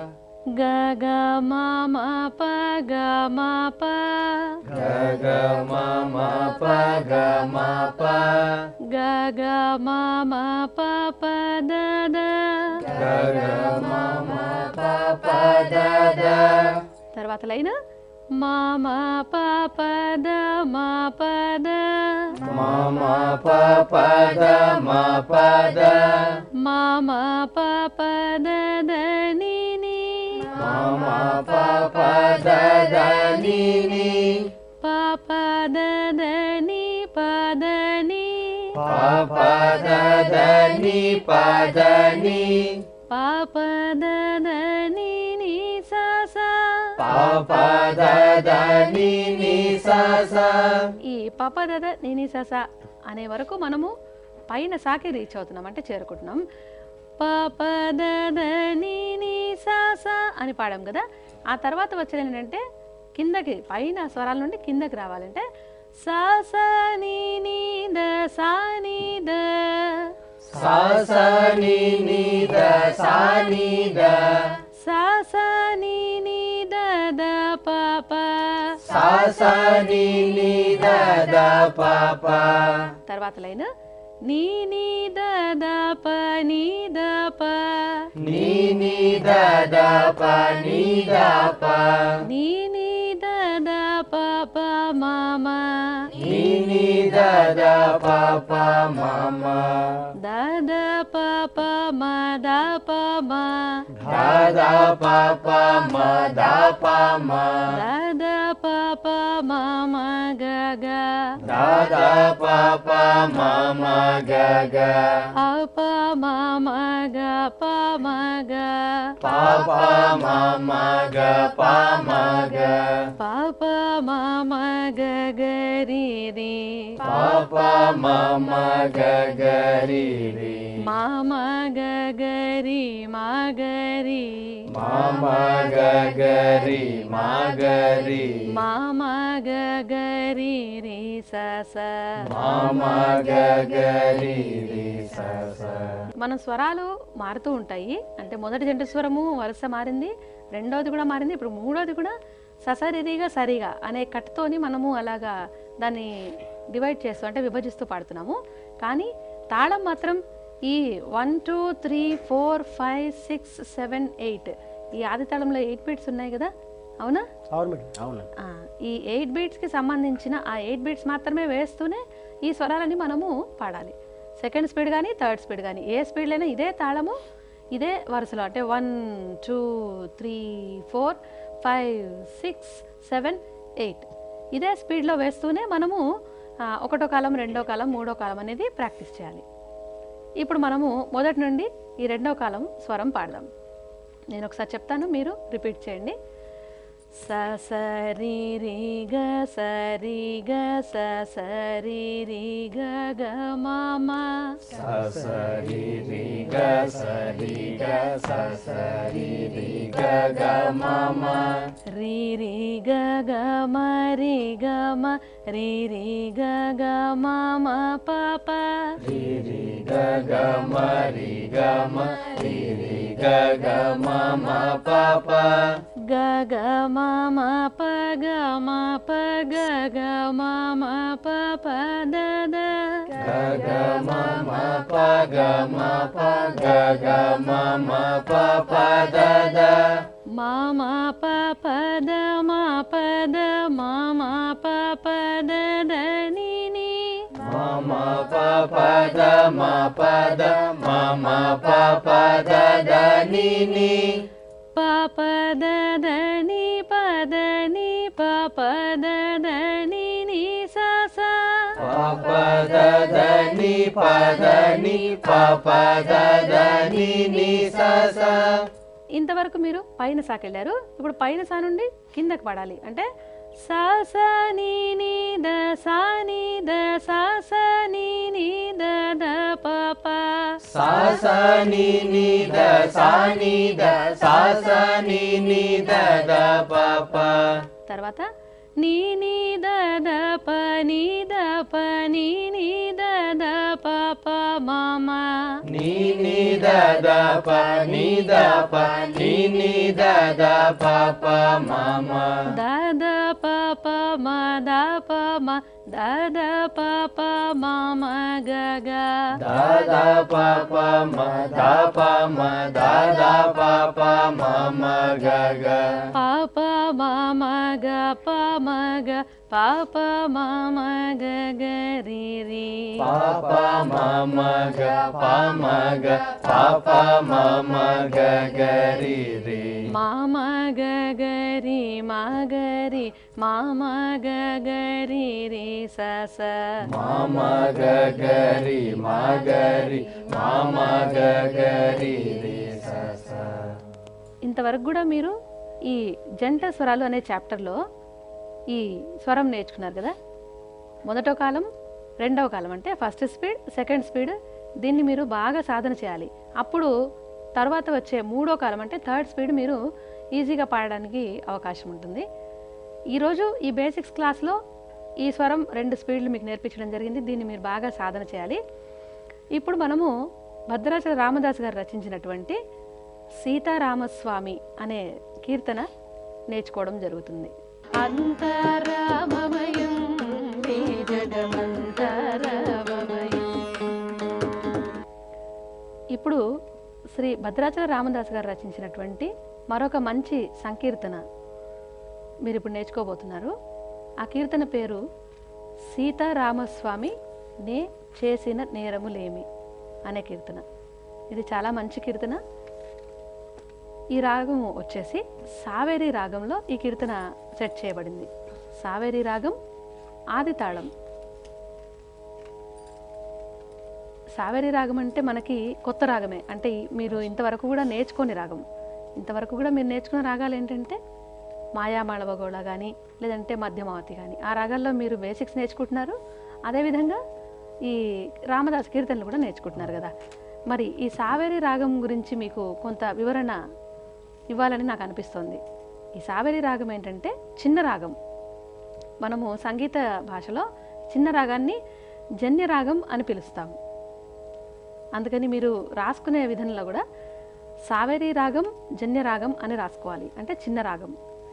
గ గ మ మ ప గ మ ప గ గ మ మ ప గ మ ప గ గ మ మ ప ప ద ద గ గ మ మ ప ప ద ద. తర్వాత లైన్ మ మ ప ప ద మ ప ద మ మ ప ప ద మ ప ద మ మ ప ప ద ద ని ని మ మ ప ప ద ద ని ని ప ప ద ద ని ప ద ని ప ప ద ద ని ప ద ని ప ప ద ద ని ని సా సా ప ప ద ద ని ని సా సా. ఈ పప దద నిని సస అనే వరకు మనము పైన సాకి రీచ్ అవుతున్నాం, అంటే చేరుకుంటున్నాం. పప దద నిని సస అని పాడాం కదా. ఆ తర్వాత వచ్చేది ఏంటంటే కిందకి పైన స్వరాల నుండి కిందకి రావాలంటే సా సా ని ని ద సా ని ద సా సా ని ని ద సా ని ద సా సా ని ని ద ద ప ప సా సా ని ని ద ద ప ప. తర్వాత లైన్ నీ నీ ద ద ప నీ ద ప నీ నీ ద ద ప నీ ద ప నీ నీ ద ద ప ప మ మ నీ నీ ద ద ప ప మ మ ద ద ప ప మ ద ప మ ధ ద ప ప మ ద ప మ ద ద ప ప మ మ గ గ ద ద ప ప మ మ గ గ అ ప మ మ గ ప మ గ ప ప మ మ గ ప మ గ ప ప మ మ గ గ రి రి ప ప మ మ గ గ రి రి మ మ గ గ రి మ గ రి మ మ గ గ రి మ గ రి మ మ గ గ రి రి స స మ మ గ గ రి రి స స. మన స్వరాలు మారుతూ ఉంటాయి. అంటే మొదటి జంట స్వరము వరుస మారింది, రెండోది కూడా మారింది, ఇప్పుడు మూడోది కూడా ససరిరిగా సరిగా అనే కట్టుతోని మనము అలాగా దాన్ని డివైడ్ చేస్తూ అంటే విభజిస్తూ పాడుతున్నాము. కానీ తాళం మాత్రం ఈ one two three four five six seven eight ఈ ఆది తాళంలో ఎయిట్ బీట్స్ ఉన్నాయి కదా, అవునా? అవును మేడం. అవును. ఆ, ఈ ఎయిట్ బీట్స్కి సంబంధించిన ఆ ఎయిట్ బీట్స్ మాత్రమే వేస్తూనే ఈ స్వరాలని మనము పాడాలి. సెకండ్ స్పీడ్ కానీ థర్డ్ స్పీడ్ కానీ ఏ స్పీడ్లో అయినా ఇదే తాళము ఇదే వరుసలో అంటే one two three four five six seven eight ఇదే స్పీడ్లో వేస్తూనే మనము ఆ, ఒకటో కాలం రెండో కాలం మూడో కాలం అనేది ప్రాక్టీస్ చేయాలి. ఇప్పుడు మనము మొదటి నుండి ఈ రెండో కాలం స్వరం పాడదాం. నేను ఒకసారి చెప్తాను, మీరు రిపీట్ చేయండి. స స రి రి గ స రి గ స స రి రి గ గ మ మ స స రి రి గ స రి గ స స రి రి గ గ మ మ రి రి గ గ మ రి గ మ రి రి గ గ మ మ ప ప రి రి గ గ మ రి గ మ రి రి గ గ మ మ ప ప గ గ మ మ ప గ మ ప గ గ మ మ ప ప ద ద గ గ మ మ ప గ మ ప గ గ మ మ ప ప ద ద మ మ ప ప ద మ ప ద మ మ ప ప ద ద ని ని మ మ ప ప ద మ ప ద మ మ ప ప ద ద ని ని ప ప ద ద ని ప ద ని ప ప ద ద ని ని స స ప ప ద ద ని ప ద ని ప ప ద ద ని ని స స. ఇంతవరకు మీరు పైన సాకెళ్ళారు. ఇప్పుడు పైన సా నుండి కిందకి పాడాలి. అంటే సా స ని ని ద సా ని ద సా స ని ని ద ద ప ప సా స ని ని ద సా ని ద సా స ని ని ద ద ప ప. తర్వాత ని ని ద ద ప ని ద ప ని ని ద ద ప ప మ మ ని ని ద ద ప ని ద ప ని ని ద ద ప ప మ మ ద ద ప ప మ ద ప మ ద ద ప ప మ మ గ గ ద ద ప ప మ ద ప మ ద ద ప ప మ మ గ గ ప ప మ మ గ ప మ గ ప ప మ మ గ గ రి రి ప ప మ మ గ ప మ గ ప ప మ మ గ గ రి రి మ మ గ గ రి మ గ రి మ మ గ గ రి రి స స మ మ గ గ రి మ గ రి మ మ గ గ రి రి స స. ఇంతవరకు కూడా మీరు ఈ జంట స్వరాలు అనే చాప్టర్లో ఈ స్వరం నేర్చుకున్నారు కదా. మొదటో కాలం రెండవ కాలం అంటే ఫస్ట్ స్పీడ్ సెకండ్ స్పీడ్ దీన్ని మీరు బాగా సాధన చేయాలి. అప్పుడు తర్వాత వచ్చే మూడో కాలం అంటే థర్డ్ స్పీడ్ మీరు ఈజీగా పాడడానికి అవకాశం ఉంటుంది. ఈరోజు ఈ బేసిక్స్ క్లాస్లో ఈ స్వరం రెండు స్పీడ్లు మీకు నేర్పించడం జరిగింది. దీన్ని మీరు బాగా సాధన చేయాలి. ఇప్పుడు మనము భద్రాచల రామదాస్ గారు రచించినటువంటి సీతారామస్వామి అనే కీర్తన నేర్చుకోవడం జరుగుతుంది. అంతరామమయం నీ జగమంతరామమయం. ఇప్పుడు శ్రీ భద్రాచల రామదాస్ గారు రచించినటువంటి మరొక మంచి సంకీర్తన మీరు ఇప్పుడు నేర్చుకోబోతున్నారు. ఆ కీర్తన పేరు సీతారామస్వామి నే చేసిన నేరములేమి అనే కీర్తన. ఇది చాలా మంచి కీర్తన. ఈ రాగం వచ్చేసి సావేరి రాగంలో ఈ కీర్తన సెట్ చేయబడింది. సావేరి రాగం ఆది తాళం. సావేరి రాగం అంటే మనకి కొత్త రాగమే, అంటే మీరు ఇంతవరకు కూడా నేర్చుకోని రాగం. ఇంతవరకు కూడా మీరు నేర్చుకున్న రాగాలు ఏంటంటే మాయామాళవగోళ కానీ లేదంటే మధ్యమావతి కానీ, ఆ రాగాల్లో మీరు బేసిక్స్ నేర్చుకుంటున్నారు. అదేవిధంగా ఈ రామదాస్ కీర్తనలు కూడా నేర్చుకుంటున్నారు కదా. మరి ఈ సావేరి రాగం గురించి మీకు కొంత వివరణ ఇవ్వాలని నాకు అనిపిస్తోంది. ఈ సావేరి రాగం ఏంటంటే చిన్న రాగం. మనము సంగీత భాషలో చిన్న రాగాన్ని జన్య రాగం అని పిలుస్తాము. అందుకని మీరు రాసుకునే విధంలో కూడా సావేరి రాగం జన్య రాగం అని రాసుకోవాలి, అంటే చిన్న రాగం.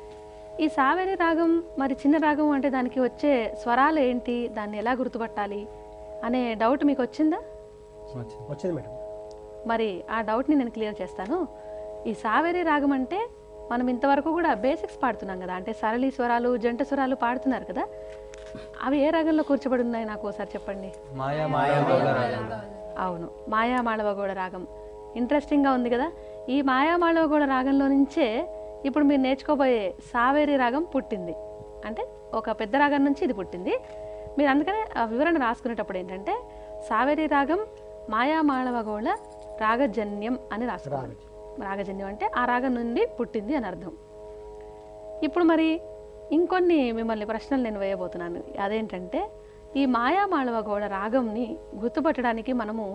ఈ సావేరి రాగం మరి చిన్న రాగం అంటే దానికి వచ్చే స్వరాలు ఏంటి, దాన్ని ఎలా గుర్తుపట్టాలి అనే డౌట్ మీకు వచ్చిందా? వచ్చింది మేడం. మరి ఆ డౌట్ని నేను క్లియర్ చేస్తాను. ఈ సావేరి రాగం అంటే మనం ఇంతవరకు కూడా బేసిక్స్ పాడుతున్నాం కదా, అంటే సరళి స్వరాలు జంట స్వరాలు పాడుతున్నారు కదా, అవి ఏ రాగంలో కూర్చోబడి ఉన్నాయి నాకు ఒకసారి చెప్పండి. మాయా మాళవగోళ రాగం. అవును, మాయామాళవగోళ రాగం. ఇంట్రెస్టింగ్గా ఉంది కదా. ఈ మాయామాళవగోళ రాగంలో నుంచే ఇప్పుడు మీరు నేర్చుకోబోయే సావేరి రాగం పుట్టింది. అంటే ఒక పెద్ద రాగం నుంచి ఇది పుట్టింది. మీరు అందుకనే ఆ వివరణ రాసుకునేటప్పుడు ఏంటంటే సావేరి రాగం మాయామాళవగోళ రాగజన్యం అని రాసుకోవాలి. రాగజన్యం అంటే ఆ రాగం నుండి పుట్టింది అని అర్థం. ఇప్పుడు మరి ఇంకొన్ని మిమ్మల్ని ప్రశ్నలు నేను వేయబోతున్నాను. అదేంటంటే ఈ మాయామాళవగోళ రాగంని గుర్తుపట్టడానికి మనము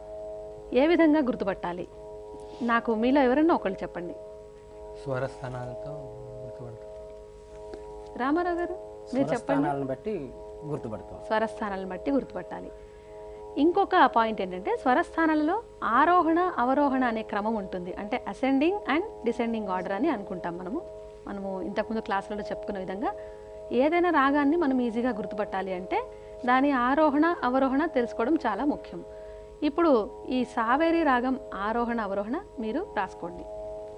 ఏ విధంగా గుర్తుపట్టాలి? నాకు మీలో ఎవరన్నా ఒకళ్ళు చెప్పండి. స్వరస్థానాలతో గుర్తుపడతాం. రామారావు గారు మీరు చెప్పండి. స్వరస్థానాలను బట్టి గుర్తుపడతాం. స్వరస్థానాలను బట్టి గుర్తుపట్టాలి. ఇంకొక పాయింట్ ఏంటంటే స్వరస్థానాలలో ఆరోహణ అవరోహణ అనే క్రమం ఉంటుంది. అంటే అసెండింగ్ అండ్ డిసెండింగ్ ఆర్డర్ అని అనుకుంటాం మనము. మనము ఇంతకుముందు క్లాసులలో చెప్పుకున్న విధంగా ఏదైనా రాగాన్ని మనం ఈజీగా గుర్తుపట్టాలి అంటే దాని ఆరోహణ అవరోహణ తెలుసుకోవడం చాలా ముఖ్యం. ఇప్పుడు ఈ సావేరి రాగం ఆరోహణ అవరోహణ మీరు రాసుకోండి.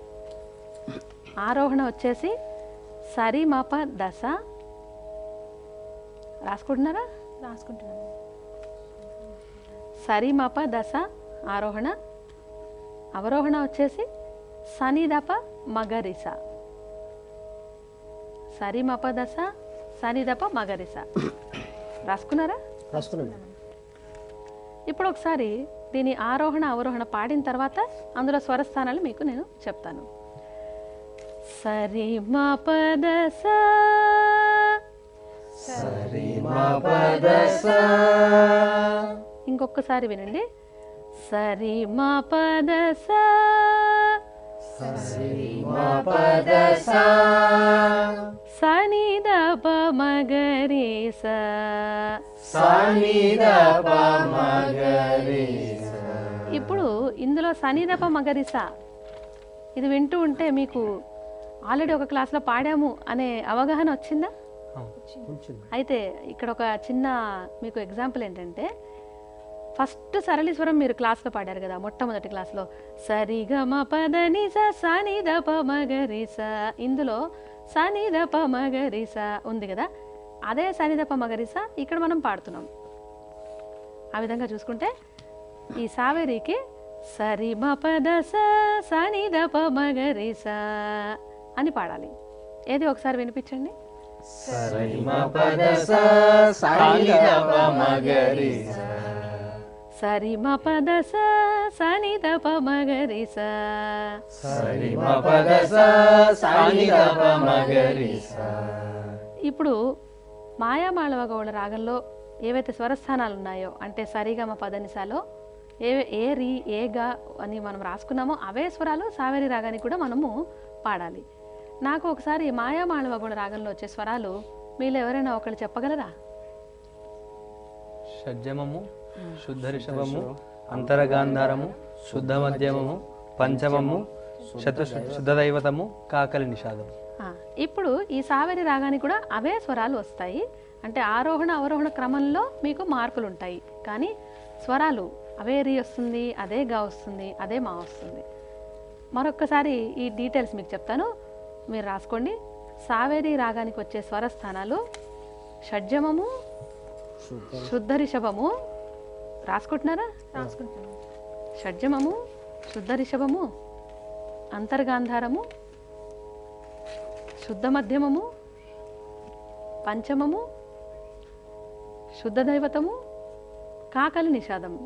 ఆరోహణ వచ్చేసి సరి మప దశ. రాసుకుంటున్నారా? రాసుకుంటున్నాను. సరి మప దశ ఆరోహణ. అవరోహణ వచ్చేసి సనిదప మగరిస. సరి మప దశ సనిదప మగరిస. రాసుకున్నారా? రాసుకున్నాను. ఇప్పుడు ఒకసారి దీని ఆరోహణ అవరోహణ పాడిన తర్వాత అందులో స్వరస్థానాలు మీకు నేను చెప్తాను. సరి మ పద స, సరి మ పద స. ఇంకొకసారి వినండి. సరి మ పద స, సరి మ పద స. సని ద ప మగరి స, సని ద ప మగరి స. ఇప్పుడు ఇందులో సని ద ప మగరి స ఇది వింటూ ఉంటే మీకు ఆల్రెడీ ఒక క్లాస్లో పాడాము అనే అవగాహన వచ్చిందా? అయితే ఇక్కడ ఒక చిన్న మీకు ఎగ్జాంపుల్ ఏంటంటే ఫస్ట్ సరళి స్వరం మీరు క్లాస్లో పాడారు కదా మొట్టమొదటి క్లాస్లో, సరిగమ పదని స సని ద ప మగరి స. ఇందులో సని ద ప మగరి స ఉంది కదా, అదే సని ద ప మగరి స ఇక్కడ మనం పాడుతున్నాం. ఆ విధంగా చూసుకుంటే ఈ సావేరికి సరి మ పద స సని ద ప మగరి స అని పాడాలి. ఏది ఒకసారి వినిపించండి. సరి మ పద స సని ద ప మగరి స. సరి మ పద స సని ద ప మగరి స. సరి మ పద స సని ద ప మగరి స. ఇప్పుడు మాయామాళవగౌళ రాగంలో ఏవైతే స్వరస్థానాలు ఉన్నాయో అంటే సరిగమ పదనిసాలో ఏ ఏ రీ ఏ గా అని మనం రాసుకున్నామో అవే స్వరాలు సావేరి రాగానికి కూడా మనము పాడాలి. నాకు ఒకసారి మాయామాళవగౌళ రాగంలో వచ్చే స్వరాలు మీలో ఎవరైనా ఒకళ్ళు చెప్పగలరా? షడ్జమము, శుద్ధ రిషభము, అంతరగాంధారము, శుద్ధ మధ్యమము, పంచమము, శత శుద్ధ దైవతము, కాకలి నిషాదము. ఆ, ఇప్పుడు ఈ సావేరి రాగానికి కూడా అవే స్వరాలు వస్తాయి. అంటే ఆరోహణ అవరోహణ క్రమంలో మీకు మార్పులు ఉంటాయి, కానీ స్వరాలు అవే రీ వస్తుంది, అదే గా వస్తుంది, అదే మా వస్తుంది. మరొక్కసారి ఈ డీటెయిల్స్ మీకు చెప్తాను, మీరు రాసుకోండి. సావేరి రాగానికి వచ్చే స్వరస్థానాలు షడ్జమము, శుద్ధ రిషభము. రాసుకుంటున్నారా? రాసుకుంటాను. షడ్జమము, శుద్ధ రిషభము, అంతర్గాంధారము, శుద్ధ మధ్యమము, పంచమము, శుద్ధ దైవతము, కాకలి నిషాదము.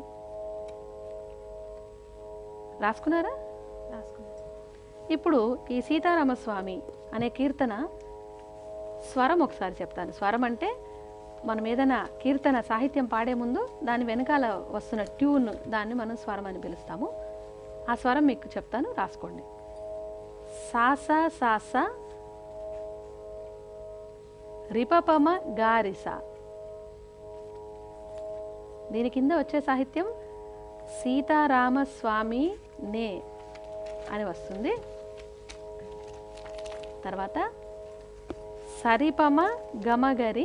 రాసుకున్నారా? ఇప్పుడు ఈ సీతారామస్వామి అనే కీర్తన స్వరం ఒకసారి చెప్తాను. స్వరం అంటే మనం ఏదైనా కీర్తన సాహిత్యం పాడే ముందు దాని వెనకాల వస్తున్న ట్యూన్, దాన్ని మనం స్వరం అని పిలుస్తాము. ఆ స్వరం మీకు చెప్తాను, రాసుకోండి. సాస సాస రిపపమ గారిస. దీని కింద వచ్చే సాహిత్యం సీతారామస్వామి నే అని వస్తుంది. తర్వాత సరిపమ గమగరి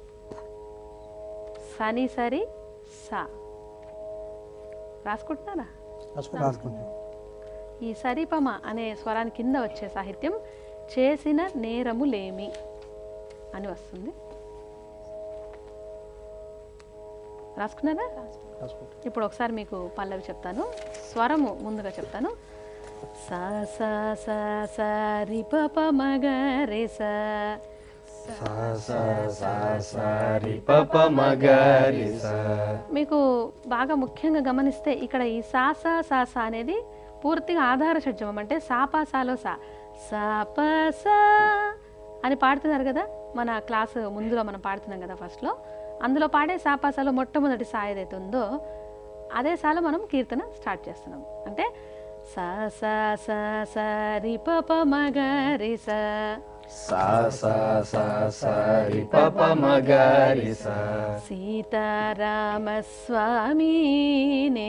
సని సరి సా. రాసుకుంటున్నారా? ఈ సరిపమ అనే స్వరాన్ని కింద వచ్చే సాహిత్యం చేసిన నేరములేమి అని వస్తుంది. రాసుకున్నారా? ఇప్పుడు ఒకసారి మీకు పల్లవి చెప్తాను, స్వరము ముందుగా చెప్తాను. సా సా సా సా రి ప ప మ గ రే సా. సా సా సా సా రి ప ప మ గ రి సా. మీకు బాగా ముఖ్యంగా గమనిస్తే ఇక్కడ ఈ సా సా సా సా అనేది పూర్తిగా ఆధార షడ్జమం, అంటే సాపా సాలో సా సా ప సా అని పాడుతున్నారు కదా. మన క్లాసు ముందులో మనం పాడుతున్నాం కదా ఫస్ట్లో, అందులో పాడే సాపాసాలో మొట్టమొదటి సా ఏదైతే ఉందో అదే సాలో మనం కీర్తన స్టార్ట్ చేస్తున్నాం. అంటే సా సా సా సా రి ప ప మ గ రి సా. సా సా సా సా రి ప ప మ గ రి సా. సీతారామస్వామి నే.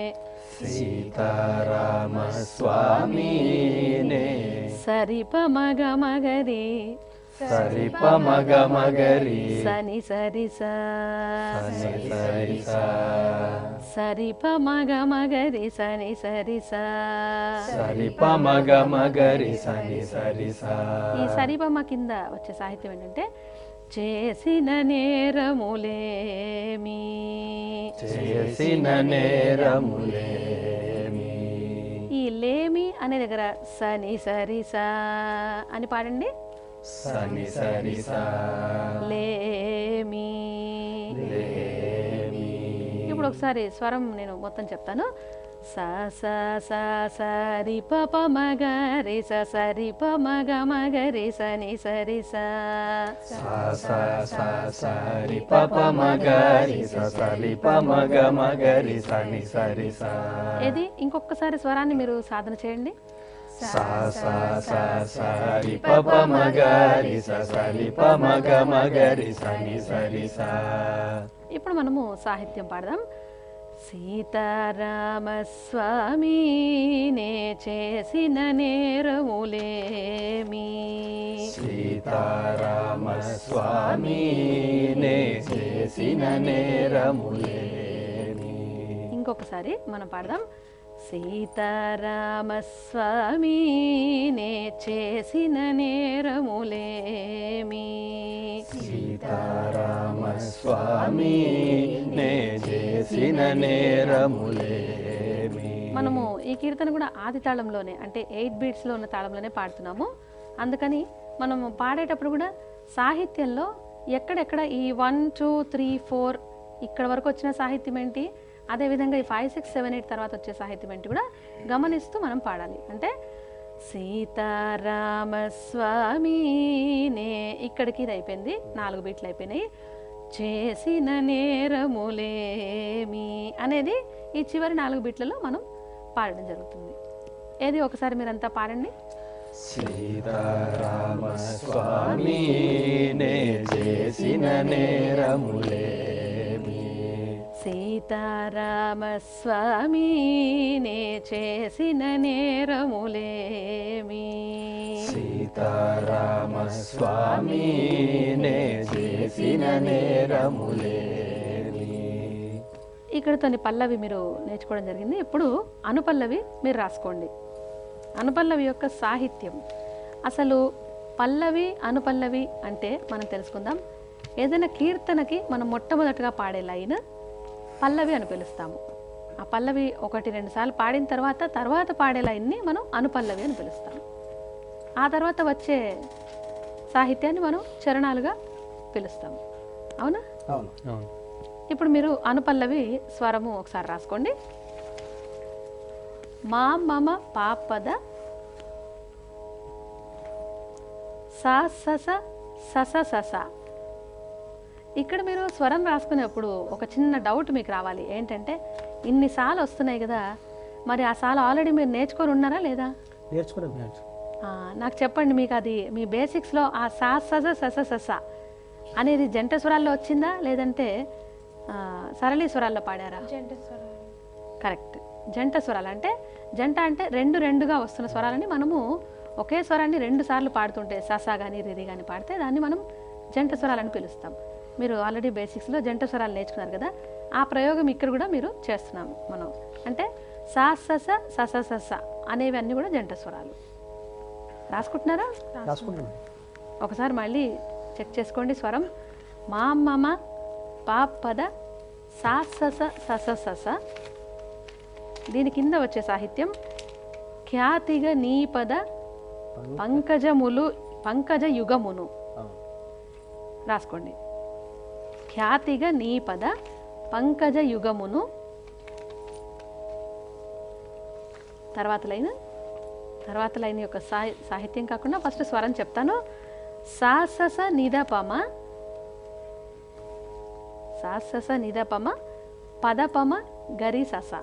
సీతారామస్వామి నే. సరి ప మ గ మ గ రి. సరి ప మ గ మ గ రి. సని సరి సా. సని సరి సా. సరి ప మ గ మ గ రి సని సరి సా. సరి ప మ గ మ గ రి సని సరి సా. ఈ సరి ప మ కింద వచ్చే సాహిత్యం ఏంటంటే చేసిన నేరములేమి. చేసిన నేరములేమి. ఈ లేమి అనే దగ్గర సని సరి సా అని పాడండి. సని సరి సా. లేమి. లేమి. ఇప్పుడు ఒకసారి స్వరం నేను మొత్తం చెప్తాను. సా సా సా సా రి ప ప మ గ రి స సరి ప మ గ మ గ రి సని సరి సా. సా సా సా సా రి ప ప మ గ రి స సరి ప మ గ మ గ రి సని సరి సా. ఏది ఇంకొకసారి స్వరాన్ని మీరు సాధన చేయండి. సా సా సా సా రి ప ప మ గ రి స సరి ప మ గ మ గ రి సని సరి సా. ఇప్పుడు మనము సాహిత్యం పాడదాం. సీతారామస్వామి నే చేసిన నేరములేమి. సీతారామస్వామి నే చేసిన నేరములేమి. ఇంకొకసారి మనం పాడదాం. సీతారామస్వామి నే చేసిన నేరములేమి. సీతారామస్వామి నే చేసిన నేరములేమి. మనము ఈ కీర్తన కూడా ఆది తాళంలోనే, అంటే ఎయిట్ బీట్స్లో ఉన్న తాళంలోనే పాడుతున్నాము. అందుకని మనము పాడేటప్పుడు కూడా సాహిత్యంలో ఎక్కడెక్కడ ఈ వన్ టూ త్రీ ఫోర్ ఇక్కడ వరకు వచ్చిన సాహిత్యం ఏంటి, అదేవిధంగా ఈ ఫైవ్ సిక్స్ సెవెన్ ఎయిట్ తర్వాత వచ్చే సాహిత్యం ఏంటి కూడా గమనిస్తూ మనం పాడాలి. అంటే సీతారామస్వామి నే ఇక్కడికి ఇది అయిపోయింది, నాలుగు బీట్లు అయిపోయినాయి. చేసిన నేరములేమి అనేది ఈ చివరి నాలుగు బీట్లలో మనం పాడడం జరుగుతుంది. ఏది ఒకసారి మీరంతా పాడండి. సీతారామస్వామి నే చేసిన నేరములేమి. సీతారామస్వామి నే చేసిన నేరములేమి. సీతారామస్వామి నే చేసిన నేరములేమి. ఇక్కడతోని పల్లవి మీరు నేర్చుకోవడం జరిగింది. ఇప్పుడు అనుపల్లవి మీరు రాసుకోండి. అనుపల్లవి యొక్క సాహిత్యం, అసలు పల్లవి అనుపల్లవి అంటే మనం తెలుసుకుందాం. ఏదైనా కీర్తనకి మనం మొట్టమొదటిగా పాడే లైన్ పల్లవి అని పిలుస్తాము. ఆ పల్లవి ఒకటి రెండు సార్లు పాడిన తర్వాత తర్వాత పాడే లైన్ని మనం అనుపల్లవి అని పిలుస్తాం. ఆ తర్వాత వచ్చే సాహిత్యాన్ని మనం చరణాలుగా పిలుస్తాం. అవునా? అవును. అవును. ఇప్పుడు మీరు అనుపల్లవి స్వరము ఒకసారి రాసుకోండి. మా మమ పాపద సా సస సస సస. ఇక్కడ మీరు స్వరం రాసుకునేప్పుడు ఒక చిన్న డౌట్ మీకు రావాలి. ఏంటంటే ఇన్ని సార్లు వస్తున్నాయి కదా, మరి ఆ సార్లు ఆల్రెడీ మీరు నేర్చుకొని ఉన్నారా లేదా? నేర్చుకున్నాం. ఆ, నాకు చెప్పండి, మీకు అది మీ బేసిక్స్లో ఆ సా సస సస సస అనేది జంట స్వరాల్లో వచ్చిందా, లేదంటే ఆ, సరళీ స్వరాల్లో పాడారా? జంట స్వరాలు. కరెక్ట్. జంట స్వరాలు అంటే జంట అంటే రెండు రెండుగా వస్తున్న స్వరాలని మనము ఒకే స్వరాన్ని రెండు సార్లు పాడుతుంటే ససా కానీ రిరి కానీ పాడితే దాన్ని మనం జంట స్వరాలని పిలుస్తాం. మీరు ఆల్రెడీ బేసిక్స్లో జంట స్వరాలు నేర్చుకున్నారు కదా, ఆ ప్రయోగం ఇక్కడ కూడా మీరు చేస్తున్నాము మనం. అంటే సా సస సస సస అనేవి అన్నీ కూడా జంట స్వరాలు. రాసుకుంటున్నారా? రాసుకుంటున్నాం. ఒకసారి మళ్ళీ చెక్ చేసుకోండి. స్వరం మా మమ పా పద సా సస సస సస. దీని కింద వచ్చే సాహిత్యం ఖ్యాతిగ నీ పద పంకజములు పంకజ యుగమును. రాసుకోండి. ఖ్యాతిగ నీ పద పంకజ యుగమును. తర్వాత లైన్ తర్వాత లైన్ యొక్క సాహి సాహిత్యం కాకుండా ఫస్ట్ స్వరం చెప్తాను. సా సస నిదపమ సా సస నిదపమ పదపమ గరి సస.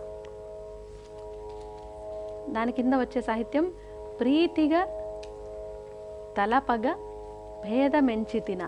దాని కింద వచ్చే సాహిత్యం ప్రీతిగా తలపగ భేదమెంచితిన.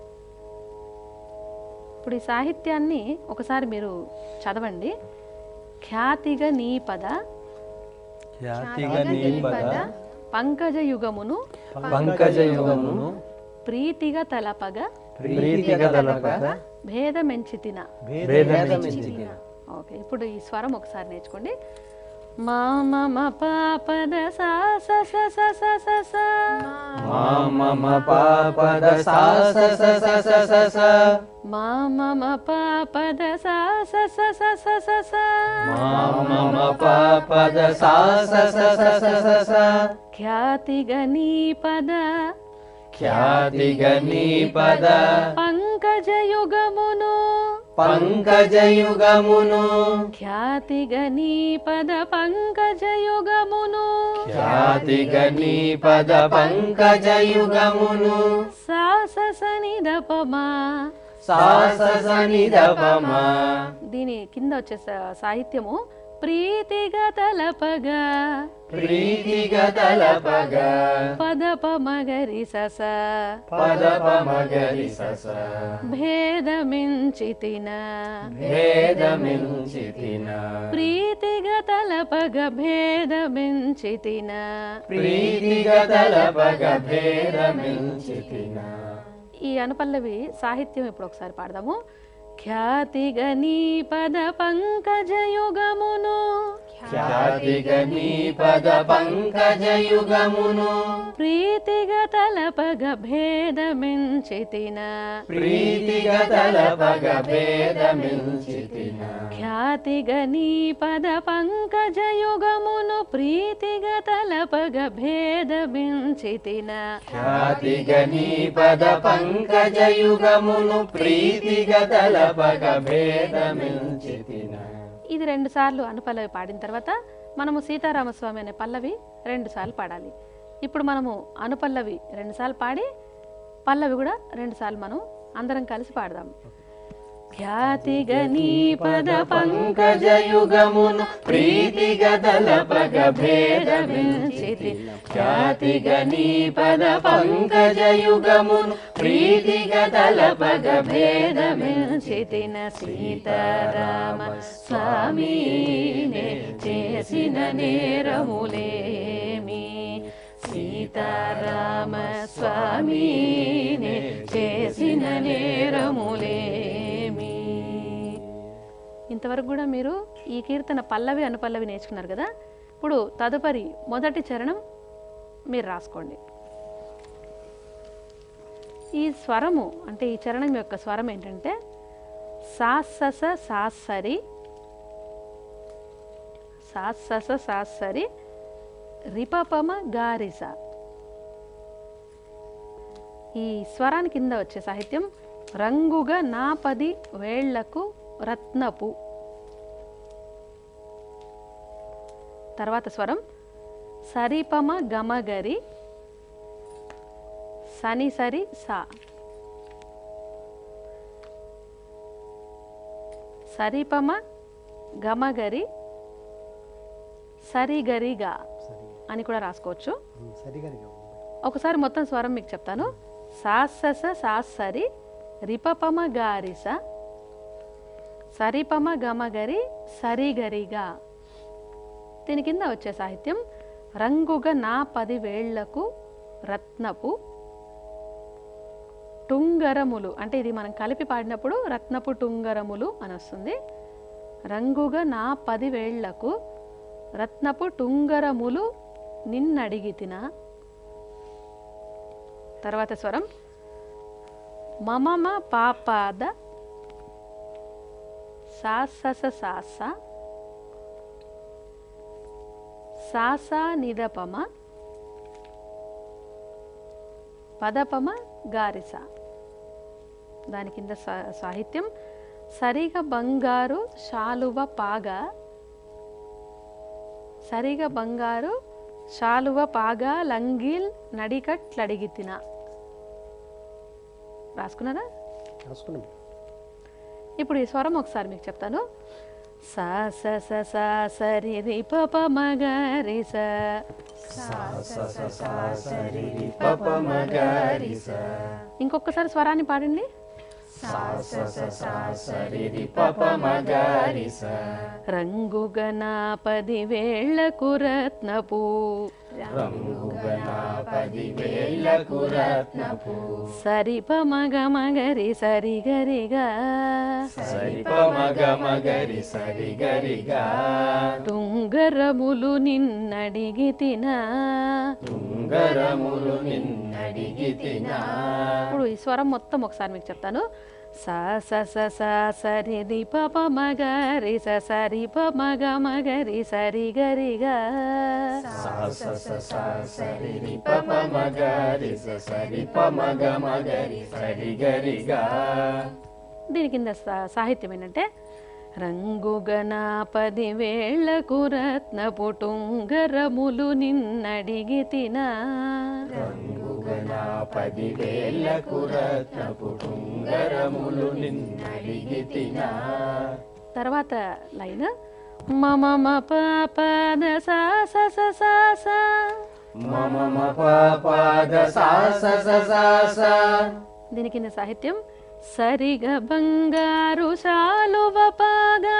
ఇప్పుడు ఈ సాహిత్యాన్ని ఒకసారి మీరు చదవండి. ఖ్యాతిగా నీ పద ఖ్యాతిగా నీ పద పంకజ యుగమును పంకజ యుగమును ప్రీతిగా తలపగ ప్రీతిగా తలపగ భేదమెంచితిన. భేదమెంచితిన. ఓకే, ఇప్పుడు ఈ స్వరం ఒకసారి నేర్చుకోండి. మా మమ పాపద సా స స స స స స. మా మమ పాపద సా స స స స స స. మా మమ పాపద సా స స స స స స. మా మమ పాపద సా స స స స స స. ఖ్యాతిగా నీ పద ఖ్యాతిగా నీ పద పంకజ యుగమును పంకజ యుగమును. ఖ్యాతిగా నీ పద పంకజ యుగమును. ఖ్యాతిగా నీ పద పంకజ యుగమును. సా స స ని ద ప మ. సా స స ని ద ప మ. దీని కింద వచ్చే సా- సాహిత్యము ప్రీతిగా తలపగ ప్రీతిగా తలపగ పదప మగరి సస. పదప మగరి సస. భేదమించితిన భేదమించితిన. ప్రీతిగా తలపగ భేదమించితిన. ప్రీతిగా తలపగ భేదమించితిన. ఈ అనుపల్లవి సాహిత్యం ఇప్పుడు ఒకసారి పాడదాము. ఖ్యాతిగా నీ పద పంకజ యుగమును ఖ్యాతిగా నీ పద పంకజ యుగమును. ప్రీతిగా తలపగ భేదమించితిన. ప్రీతిగా తలపగ భేదమించితిన. ఖ్యాతిగా నీ పద పంకజ యుగమును ప్రీతిగా తలపగ భేదమించితిన. ఖ్యాతిగా నీ పద పంకజ యుగమును ప్రీతిగా తలపగ భేదమించితిన. ఇది రెండు సార్లు అనుపల్లవి పాడిన తర్వాత మనము సీతారామస్వామి అనే పల్లవి రెండు సార్లు పాడాలి. ఇప్పుడు మనము అనుపల్లవి రెండు సార్లు పాడి పల్లవి కూడా రెండు సార్లు మనం అందరం కలిసి పాడదాం. ఖ్యాతిగా నీ పద పంకజ యుగమును ప్రీతిగా తలపగ భేదమించితిన. ఖ్యాతిగా నీ పద పంకజ యుగమును ప్రీతిగా తలపగ భేదమించితిన. సీతారామ స్వామినే చేసిన నేరములేమి. సీతారామ స్వామినే చేసిన నేరములేమి. ఇంతవరకు కూడా మీరు ఈ కీర్తన పల్లవి అనుపల్లవి నేర్చుకున్నారు కదా. ఇప్పుడు తదుపరి మొదటి చరణం మీరు రాసుకోండి. ఈ స్వరము అంటే ఈ చరణం యొక్క స్వరం ఏంటంటే సాసస సాసరి సాసస సాసరి రిపపమ గారిస. ఈ స్వరాన్ని కింద వచ్చే సాహిత్యం రంగుగా నా పది వేళ్లకు రత్నపు. తర్వాత స్వరం సరిపమ గమగరి సని సరి సా. సరిపమ గమగరి సరిగరిగా అని కూడా రాసుకోవచ్చు. ఒకసారి మొత్తం స్వరం మీకు చెప్తాను. సాసస సాసరి రిపపమ గారిస సరిపమ గమగరి సరిగరిగా. దీని కింద వచ్చే సాహిత్యం రంగుగా నా పది వేళ్లకు రత్నపు టుంగరములు. అంటే ఇది మనం కలిపి పాడినప్పుడు రత్నపు టుంగరములు అని వస్తుంది. రంగుగా నా పది వేళ్లకు రత్నపు టుంగరములు నిన్నడిగితిన. తర్వాత స్వరం మమమ పాపాద సాసస సాస సాసా నిదపమ పదపమ గారిస. దాని కింద సాహిత్యం సరిగ బంగారు శాలువ పాగ సరిగ బంగారు శాలువ పాగ లంగీల్ నడికట్లడిగితిన. రాసుకున్నారా? ఇప్పుడు ఈ స్వరం ఒకసారి మీకు చెప్తాను. సా స స సా సరి రి ప ప మ గ రి స. ఇంకొకసారి స్వరాన్ని పాడండి. రంగుగన పది వేళ్లకు రత్నపు సరిపమగమగరి సరిగరిగా టుంగరములు నిన్నడిగితిన. ఇప్పుడు ఈ స్వరం మొత్తం ఒకసారి మీకు చెప్తాను. సా స స స సరి రి ప ప మ గ రి స సరి ప మ గ మ గ రి సరి గ రి గ. దీని కింద సాహిత్యం ఏంటంటే రంగుగన పది వేళ్లకు రత్నపు టుంగరములు నిన్నడిగితిన. తర్వాత లైన్ మమ మ ప ప ద సా స స సా సా దీని కింద సాహిత్యం సరిగ బంగారు శాలువ పాగా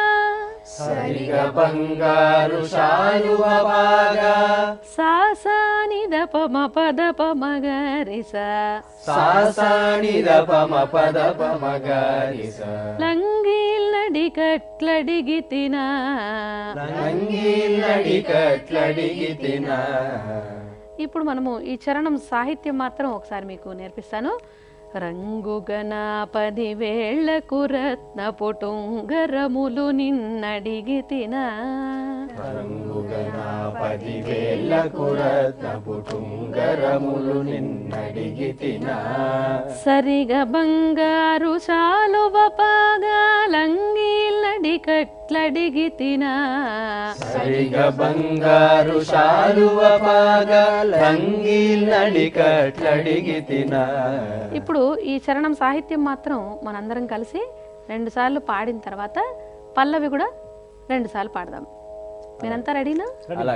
సాసాని దపమ పదపమ గరిస లంగీల్ నడికట్లడిగితిన. ఇప్పుడు మనము ఈ చరణం సాహిత్యం మాత్రం ఒకసారి మీకు నేర్పిస్తాను. రంగుగన పది వేళ్లకు రత్నపు టుంగరములు నిన్నడిగితిన. సరిగ బంగారు శాలువ పాగా లంగీల్ నడికట్లడిగితిన. ఇప్పుడు ఈ చరణం సాహిత్యం మాత్రం మనందరం కలిసి రెండు సార్లు పాడిన తర్వాత పల్లవి కూడా రెండు సార్లు పాడదాం. మీరంతా రెడీనా?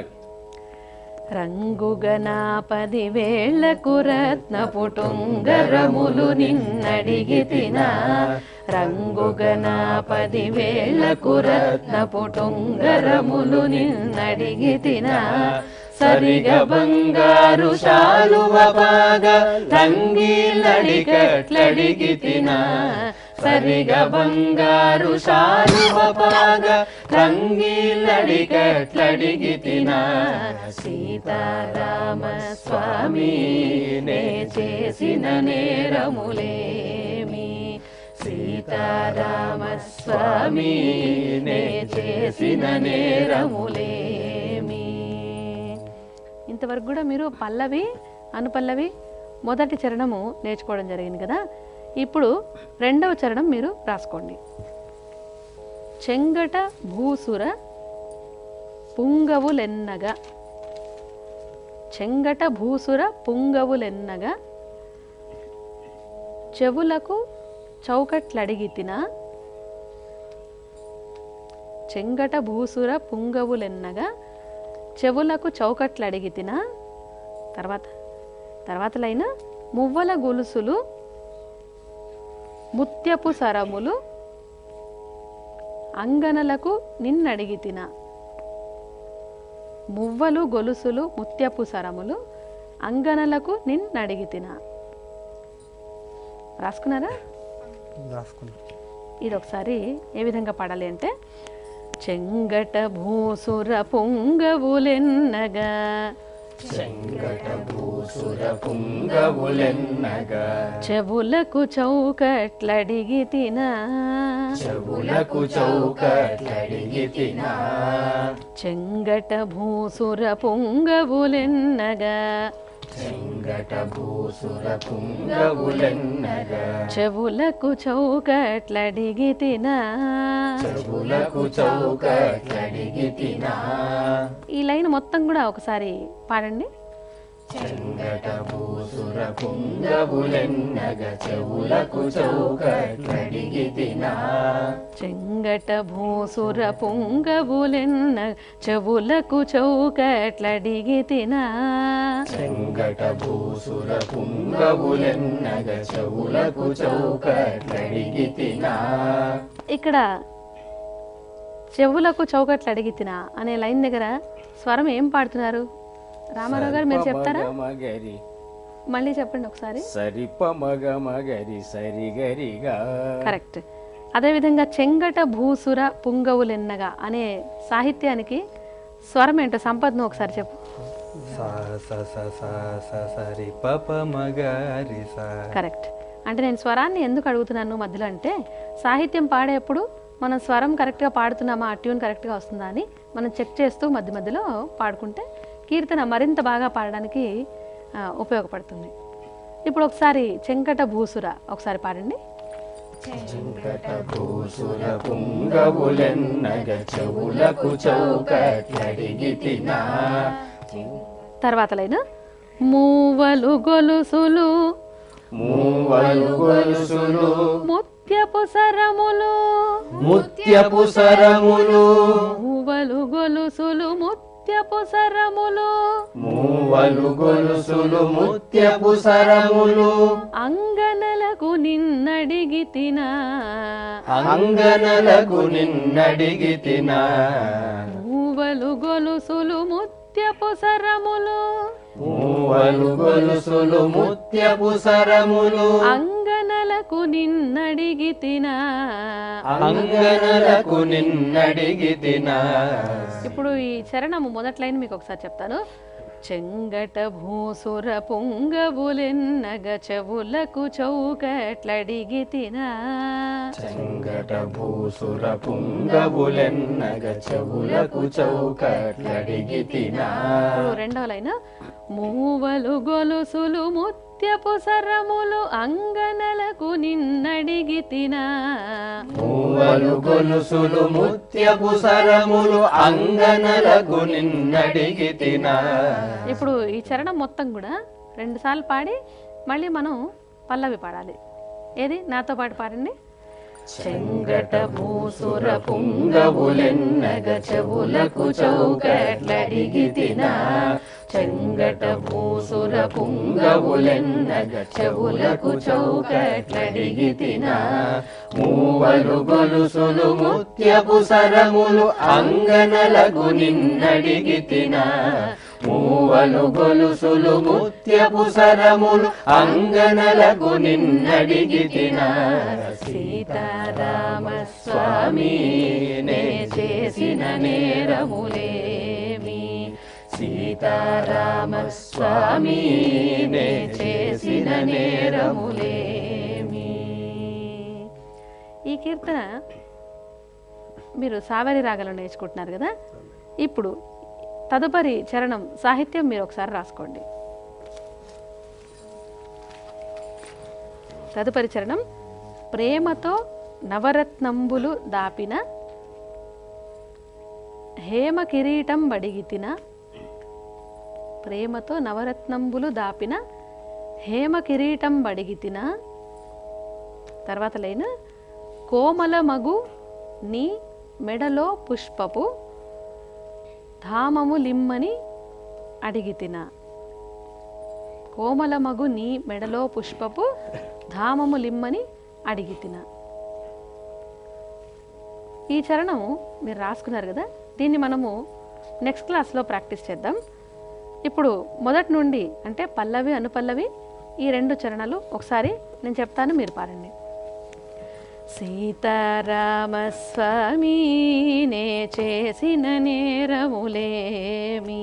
రంగుగన పది వేళ్లకు రత్నపు టుంగరములు నిన్నడిగితిన. రంగుగన పది వేళ్లకు రత్నపు టుంగరములు నిన్నడిగితిన. సరిగ బంగారు శాలువ పాగా లంగీల్ నడికట్లడిగితిన. సరిగ బంగారు శాలువ పాగా లంగీల్ నడికట్లడిగితిన. సీతారామ స్వామి నే చేసిన నేరములేమి. సీతారామ స్వామి నే చేసిన నేరములే ఇంతవరకు కూడా మీరు పల్లవి అనుపల్లవి మొదటి చరణము నేర్చుకోవడం జరిగింది కదా. ఇప్పుడు రెండవ చరణం మీరు రాసుకోండి. చెంగట భూసుర పుంగవులెన్నగా, చెంగట భూసుర పుంగవులెన్నగా, చెవులకు చౌకట్లడిగితిన, చెంగట భూసుర పుంగవులెన్నగా చెవులకు చౌకట్లడిగితిన. తర్వాత తర్వాత లైన మువ్వల గొలుసులు ముత్యపు సరములు అంగనలకు నిన్నడిగితిన. మువ్వలు గొలుసులు ముత్యపు సరములు అంగనలకు నిన్నడిగితిన. రాసుకున్నారా? రాసుకున్నా. ఇది ఒకసారి ఏ విధంగా పాడాలి అంటే, చెంగట భూసుర పుంగవులెన్నగా, చెంగట భూసుర పుంగవులెన్నగా చెవులకు చౌకట్లడిగితిన, చెవులకు చౌకట్లడిగితిన. చెంగట భూసుర పుంగవులెన్నగా, చెంగట భూసుర పుంగవులెన్నగా చెవులకు చౌకట్లడిగితిన. చెవులకు చౌకట్లడిగితిన. ఈ లైన్ మొత్తం కూడా ఒకసారి పాడండి. చెంగట భూసుర పుంగవులెన్నగా చెవులకు చౌకట్లడిగితిన. చెంగట భూసుర పుంగవులెన్న చెవులకు చౌకట్లడిగితిన. చెంగట భూసుర పుంగవులెన్నగా చెవులకు చౌకట్లడిగితిన. ఇక్కడ చెవులకు చౌకట్లడిగితిన అనే లైన్ దగ్గర స్వరం ఏం పాడుతున్నారు? రామారావు గారు మీరు చెప్తారా? మగరి మళ్ళీ చెప్పండి ఒకసారి. సరిప మగ మగరి సరిగరిగా. కరెక్ట్. అదేవిధంగా చెంగట భూసుర పుంగవులెన్నగా అనే సాహిత్యానికి స్వరం ఏంటో సంపదను ఒకసారి చెప్పు. కరెక్ట్. అంటే నేను స్వరాన్ని ఎందుకు అడుగుతున్నాను మధ్యలో అంటే, సాహిత్యం పాడేప్పుడు మనం స్వరం కరెక్ట్గా పాడుతున్నామా, ఆ ట్యూన్ కరెక్ట్గా వస్తుందా అని మనం చెక్ చేస్తూ మధ్య మధ్యలో పాడుకుంటే కీర్తన మరింత బాగా పాడడానికి ఉపయోగపడుతుంది. ఇప్పుడు ఒకసారి చెంకట భూసుర ఒకసారి పాడండి. చెంకట భూసుర పుంగవులెన్నగ చెవులకు చౌకట్లడిగితిన. తర్వాత లైన్ మూవలు గొలుసులు మూవలు గొలుసులు ముత్యపు సరములు ముత్యపు సరములు మూవలు గొలుసులు ముత్యపు సరములు మూవలు గొలుసులు ముత్యపు సరములు అంగనలకు నిన్నడిగితిన అంగనలకు నిన్నడిగితిన. మూవలు గొలుసులు ముత్యపు సరములు మూవలు గొలుసులు ముత్యపు సరములు అంగనలకు నిన్నడిగితిన అంగనలకు నిన్నడిగితిన. ఇప్పుడు ఈ చరణము మొదటి లైన్ మీకు ఒకసారి చెప్తాను. చెంగట భూసుర పుంగవులెన్నగ చెవులకు చౌకట్లడిగితిన. చెంగట భూసుర పుంగవులెన్నగ చెవులకు చౌకట్లడిగితిన. ఇప్పుడు రెండవ లైన్ మూవలు గొలుసులు ముత్యపు సరములు అంగనలకు నిన్నడిగితిన. మూవలు గొలుసులు ముత్యపు సరములు అంగనలకు నిన్నడిగితిన. ఇప్పుడు ఈ చరణం మొత్తం కూడా రెండు సార్లు పాడి మళ్ళీ మనం పల్లవి పాడాలి. ఏది నాతో పాటు పాడండి. చెంగట భూసుర పుంగవులెన్నగ చెవులకు చౌకట్లడిగితిన. చెంగట భూసుర పుంగవులెన్నగ చెవులకు చౌకట్లడిగితిన. మూవలు గొలుసులు ముత్యపు సరములు అంగనలకు నిన్నడిగితిన. మూవలు గొలుసులు ముత్యపు సరములు అంగనలకు నిన్నడిగితిన. సీతారామ స్వామి నే చేసిన నేరములేమి సీతారామ స్వామి నే చేసిన నేరములేమి. ఈ కీర్తన మీరు సావేరి రాగంలో నేర్చుకుంటున్నారు కదా. ఇప్పుడు తదుపరి చరణం సాహిత్యం మీరు ఒకసారి రాసుకోండి. తదుపరి చరణం ప్రేమతో నవరత్నంబులు దాపిన హేమ కిరీటం బడిగితిన. ప్రేమతో నవరత్నంబులు దాపిన హేమ కిరీటం బడిగితిన. తర్వాత లైన్ కోమల మగు నీ మెడలో పుష్పపు ధామము లిమ్మని అడిగితిన. కోమల మగు నీ మెడలో పుష్పపు ధామము లిమ్మని అడిగితిన. ఈ చరణం మీరు రాసుకున్నారు కదా, దీన్ని మనము నెక్స్ట్ క్లాస్లో ప్రాక్టీస్ చేద్దాం. ఇప్పుడు మొదటి నుండి అంటే పల్లవి అనుపల్లవి ఈ రెండు చరణాలు ఒకసారి నేను చెప్తాను, మీరు పాడండి. సీతారామస్వామి నే చేసిన నేరములేమి,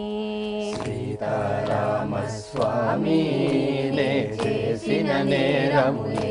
సీతారామస్వామి నే చేసిన నేరములేమి,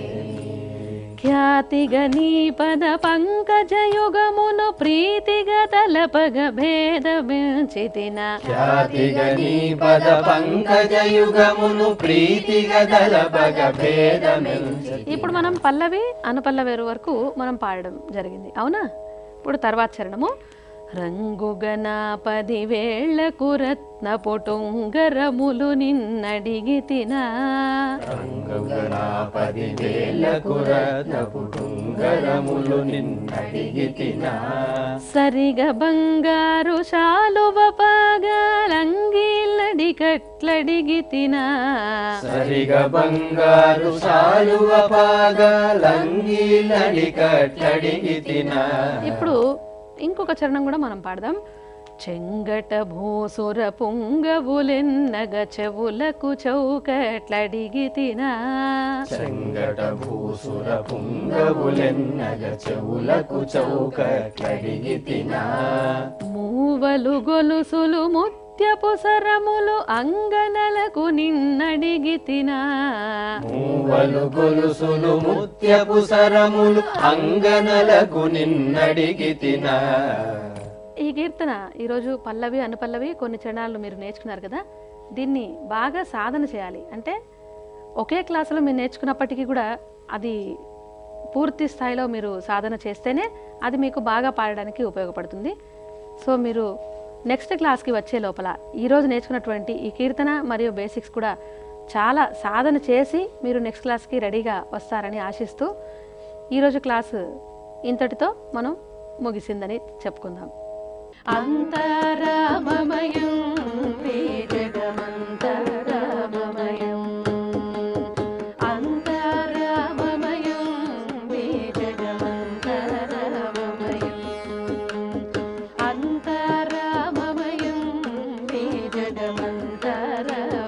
ఖ్యాతిగా నీ పద పంకజయుగమును ప్రీతిగా తలపగ భేదమించితిన. ఖ్యాతిగా నీ పద పంకజయుగమును ప్రీతిగా తలపగ భేదమించితిన. ఇప్పుడు మనం పల్లవి అనుపల్లవి వరకు మనం పాడడం జరిగింది, అవునా? ఇప్పుడు తర్వాత చరణము రంగుగన పదివేళ్లకు రత్న పొటుంగరములు నిన్నడిగితిన. రంగుగన పదివేళ్లకు రత్న పొటుంగరములు నిన్నడిగితిన. సరిగ బంగారు శాలువ పాగాలంగిల్లడికట్లడిగితిన. సరిగ బంగారు శాలువ పాగాలంగిల్లడికట్లడిగితిన. ఇప్పుడు ఇంకొక చరణం కూడా మనం పాడదాం. చెంగట భూసుర పుంగవులెన్నగ చెవులకు చౌకట్లడిగితిన. చెంగట భూసుర పుంగవులెన్నగ చెవులకు చౌకట్లడిగితిన. మూవలు గొలుసులు ముత్యపు సరములు అంగనలకు నిన్నడిగితిన. మూవలు గొలుసులు ముత్యపు సరములు అంగనలకు నిన్నడిగితిన. ఈ కీర్తన ఈరోజు పల్లవి అనుపల్లవి కొన్ని చరణాలు మీరు నేర్చుకున్నారు కదా, దీన్ని బాగా సాధన చేయాలి. అంటే ఒకే క్లాసులో మీరు నేర్చుకున్నప్పటికీ కూడా అది పూర్తి స్థాయిలో మీరు సాధన చేస్తేనే అది మీకు బాగా పాడడానికి ఉపయోగపడుతుంది. సో మీరు నెక్స్ట్ క్లాస్కి వచ్చే లోపల ఈరోజు నేర్చుకున్నటువంటి ఈ కీర్తన మరియు బేసిక్స్ కూడా చాలా సాధన చేసి మీరు నెక్స్ట్ క్లాస్కి రెడీగా వస్తారని ఆశిస్తూ ఈరోజు క్లాసు ఇంతటితో మనం ముగిసిందని చెప్పుకుందాం. అంతరామమయం జగమంతరామమయం, అంతరామమయం జగమంతరామమయం, అంతరామమయం జగమంతరామమయం.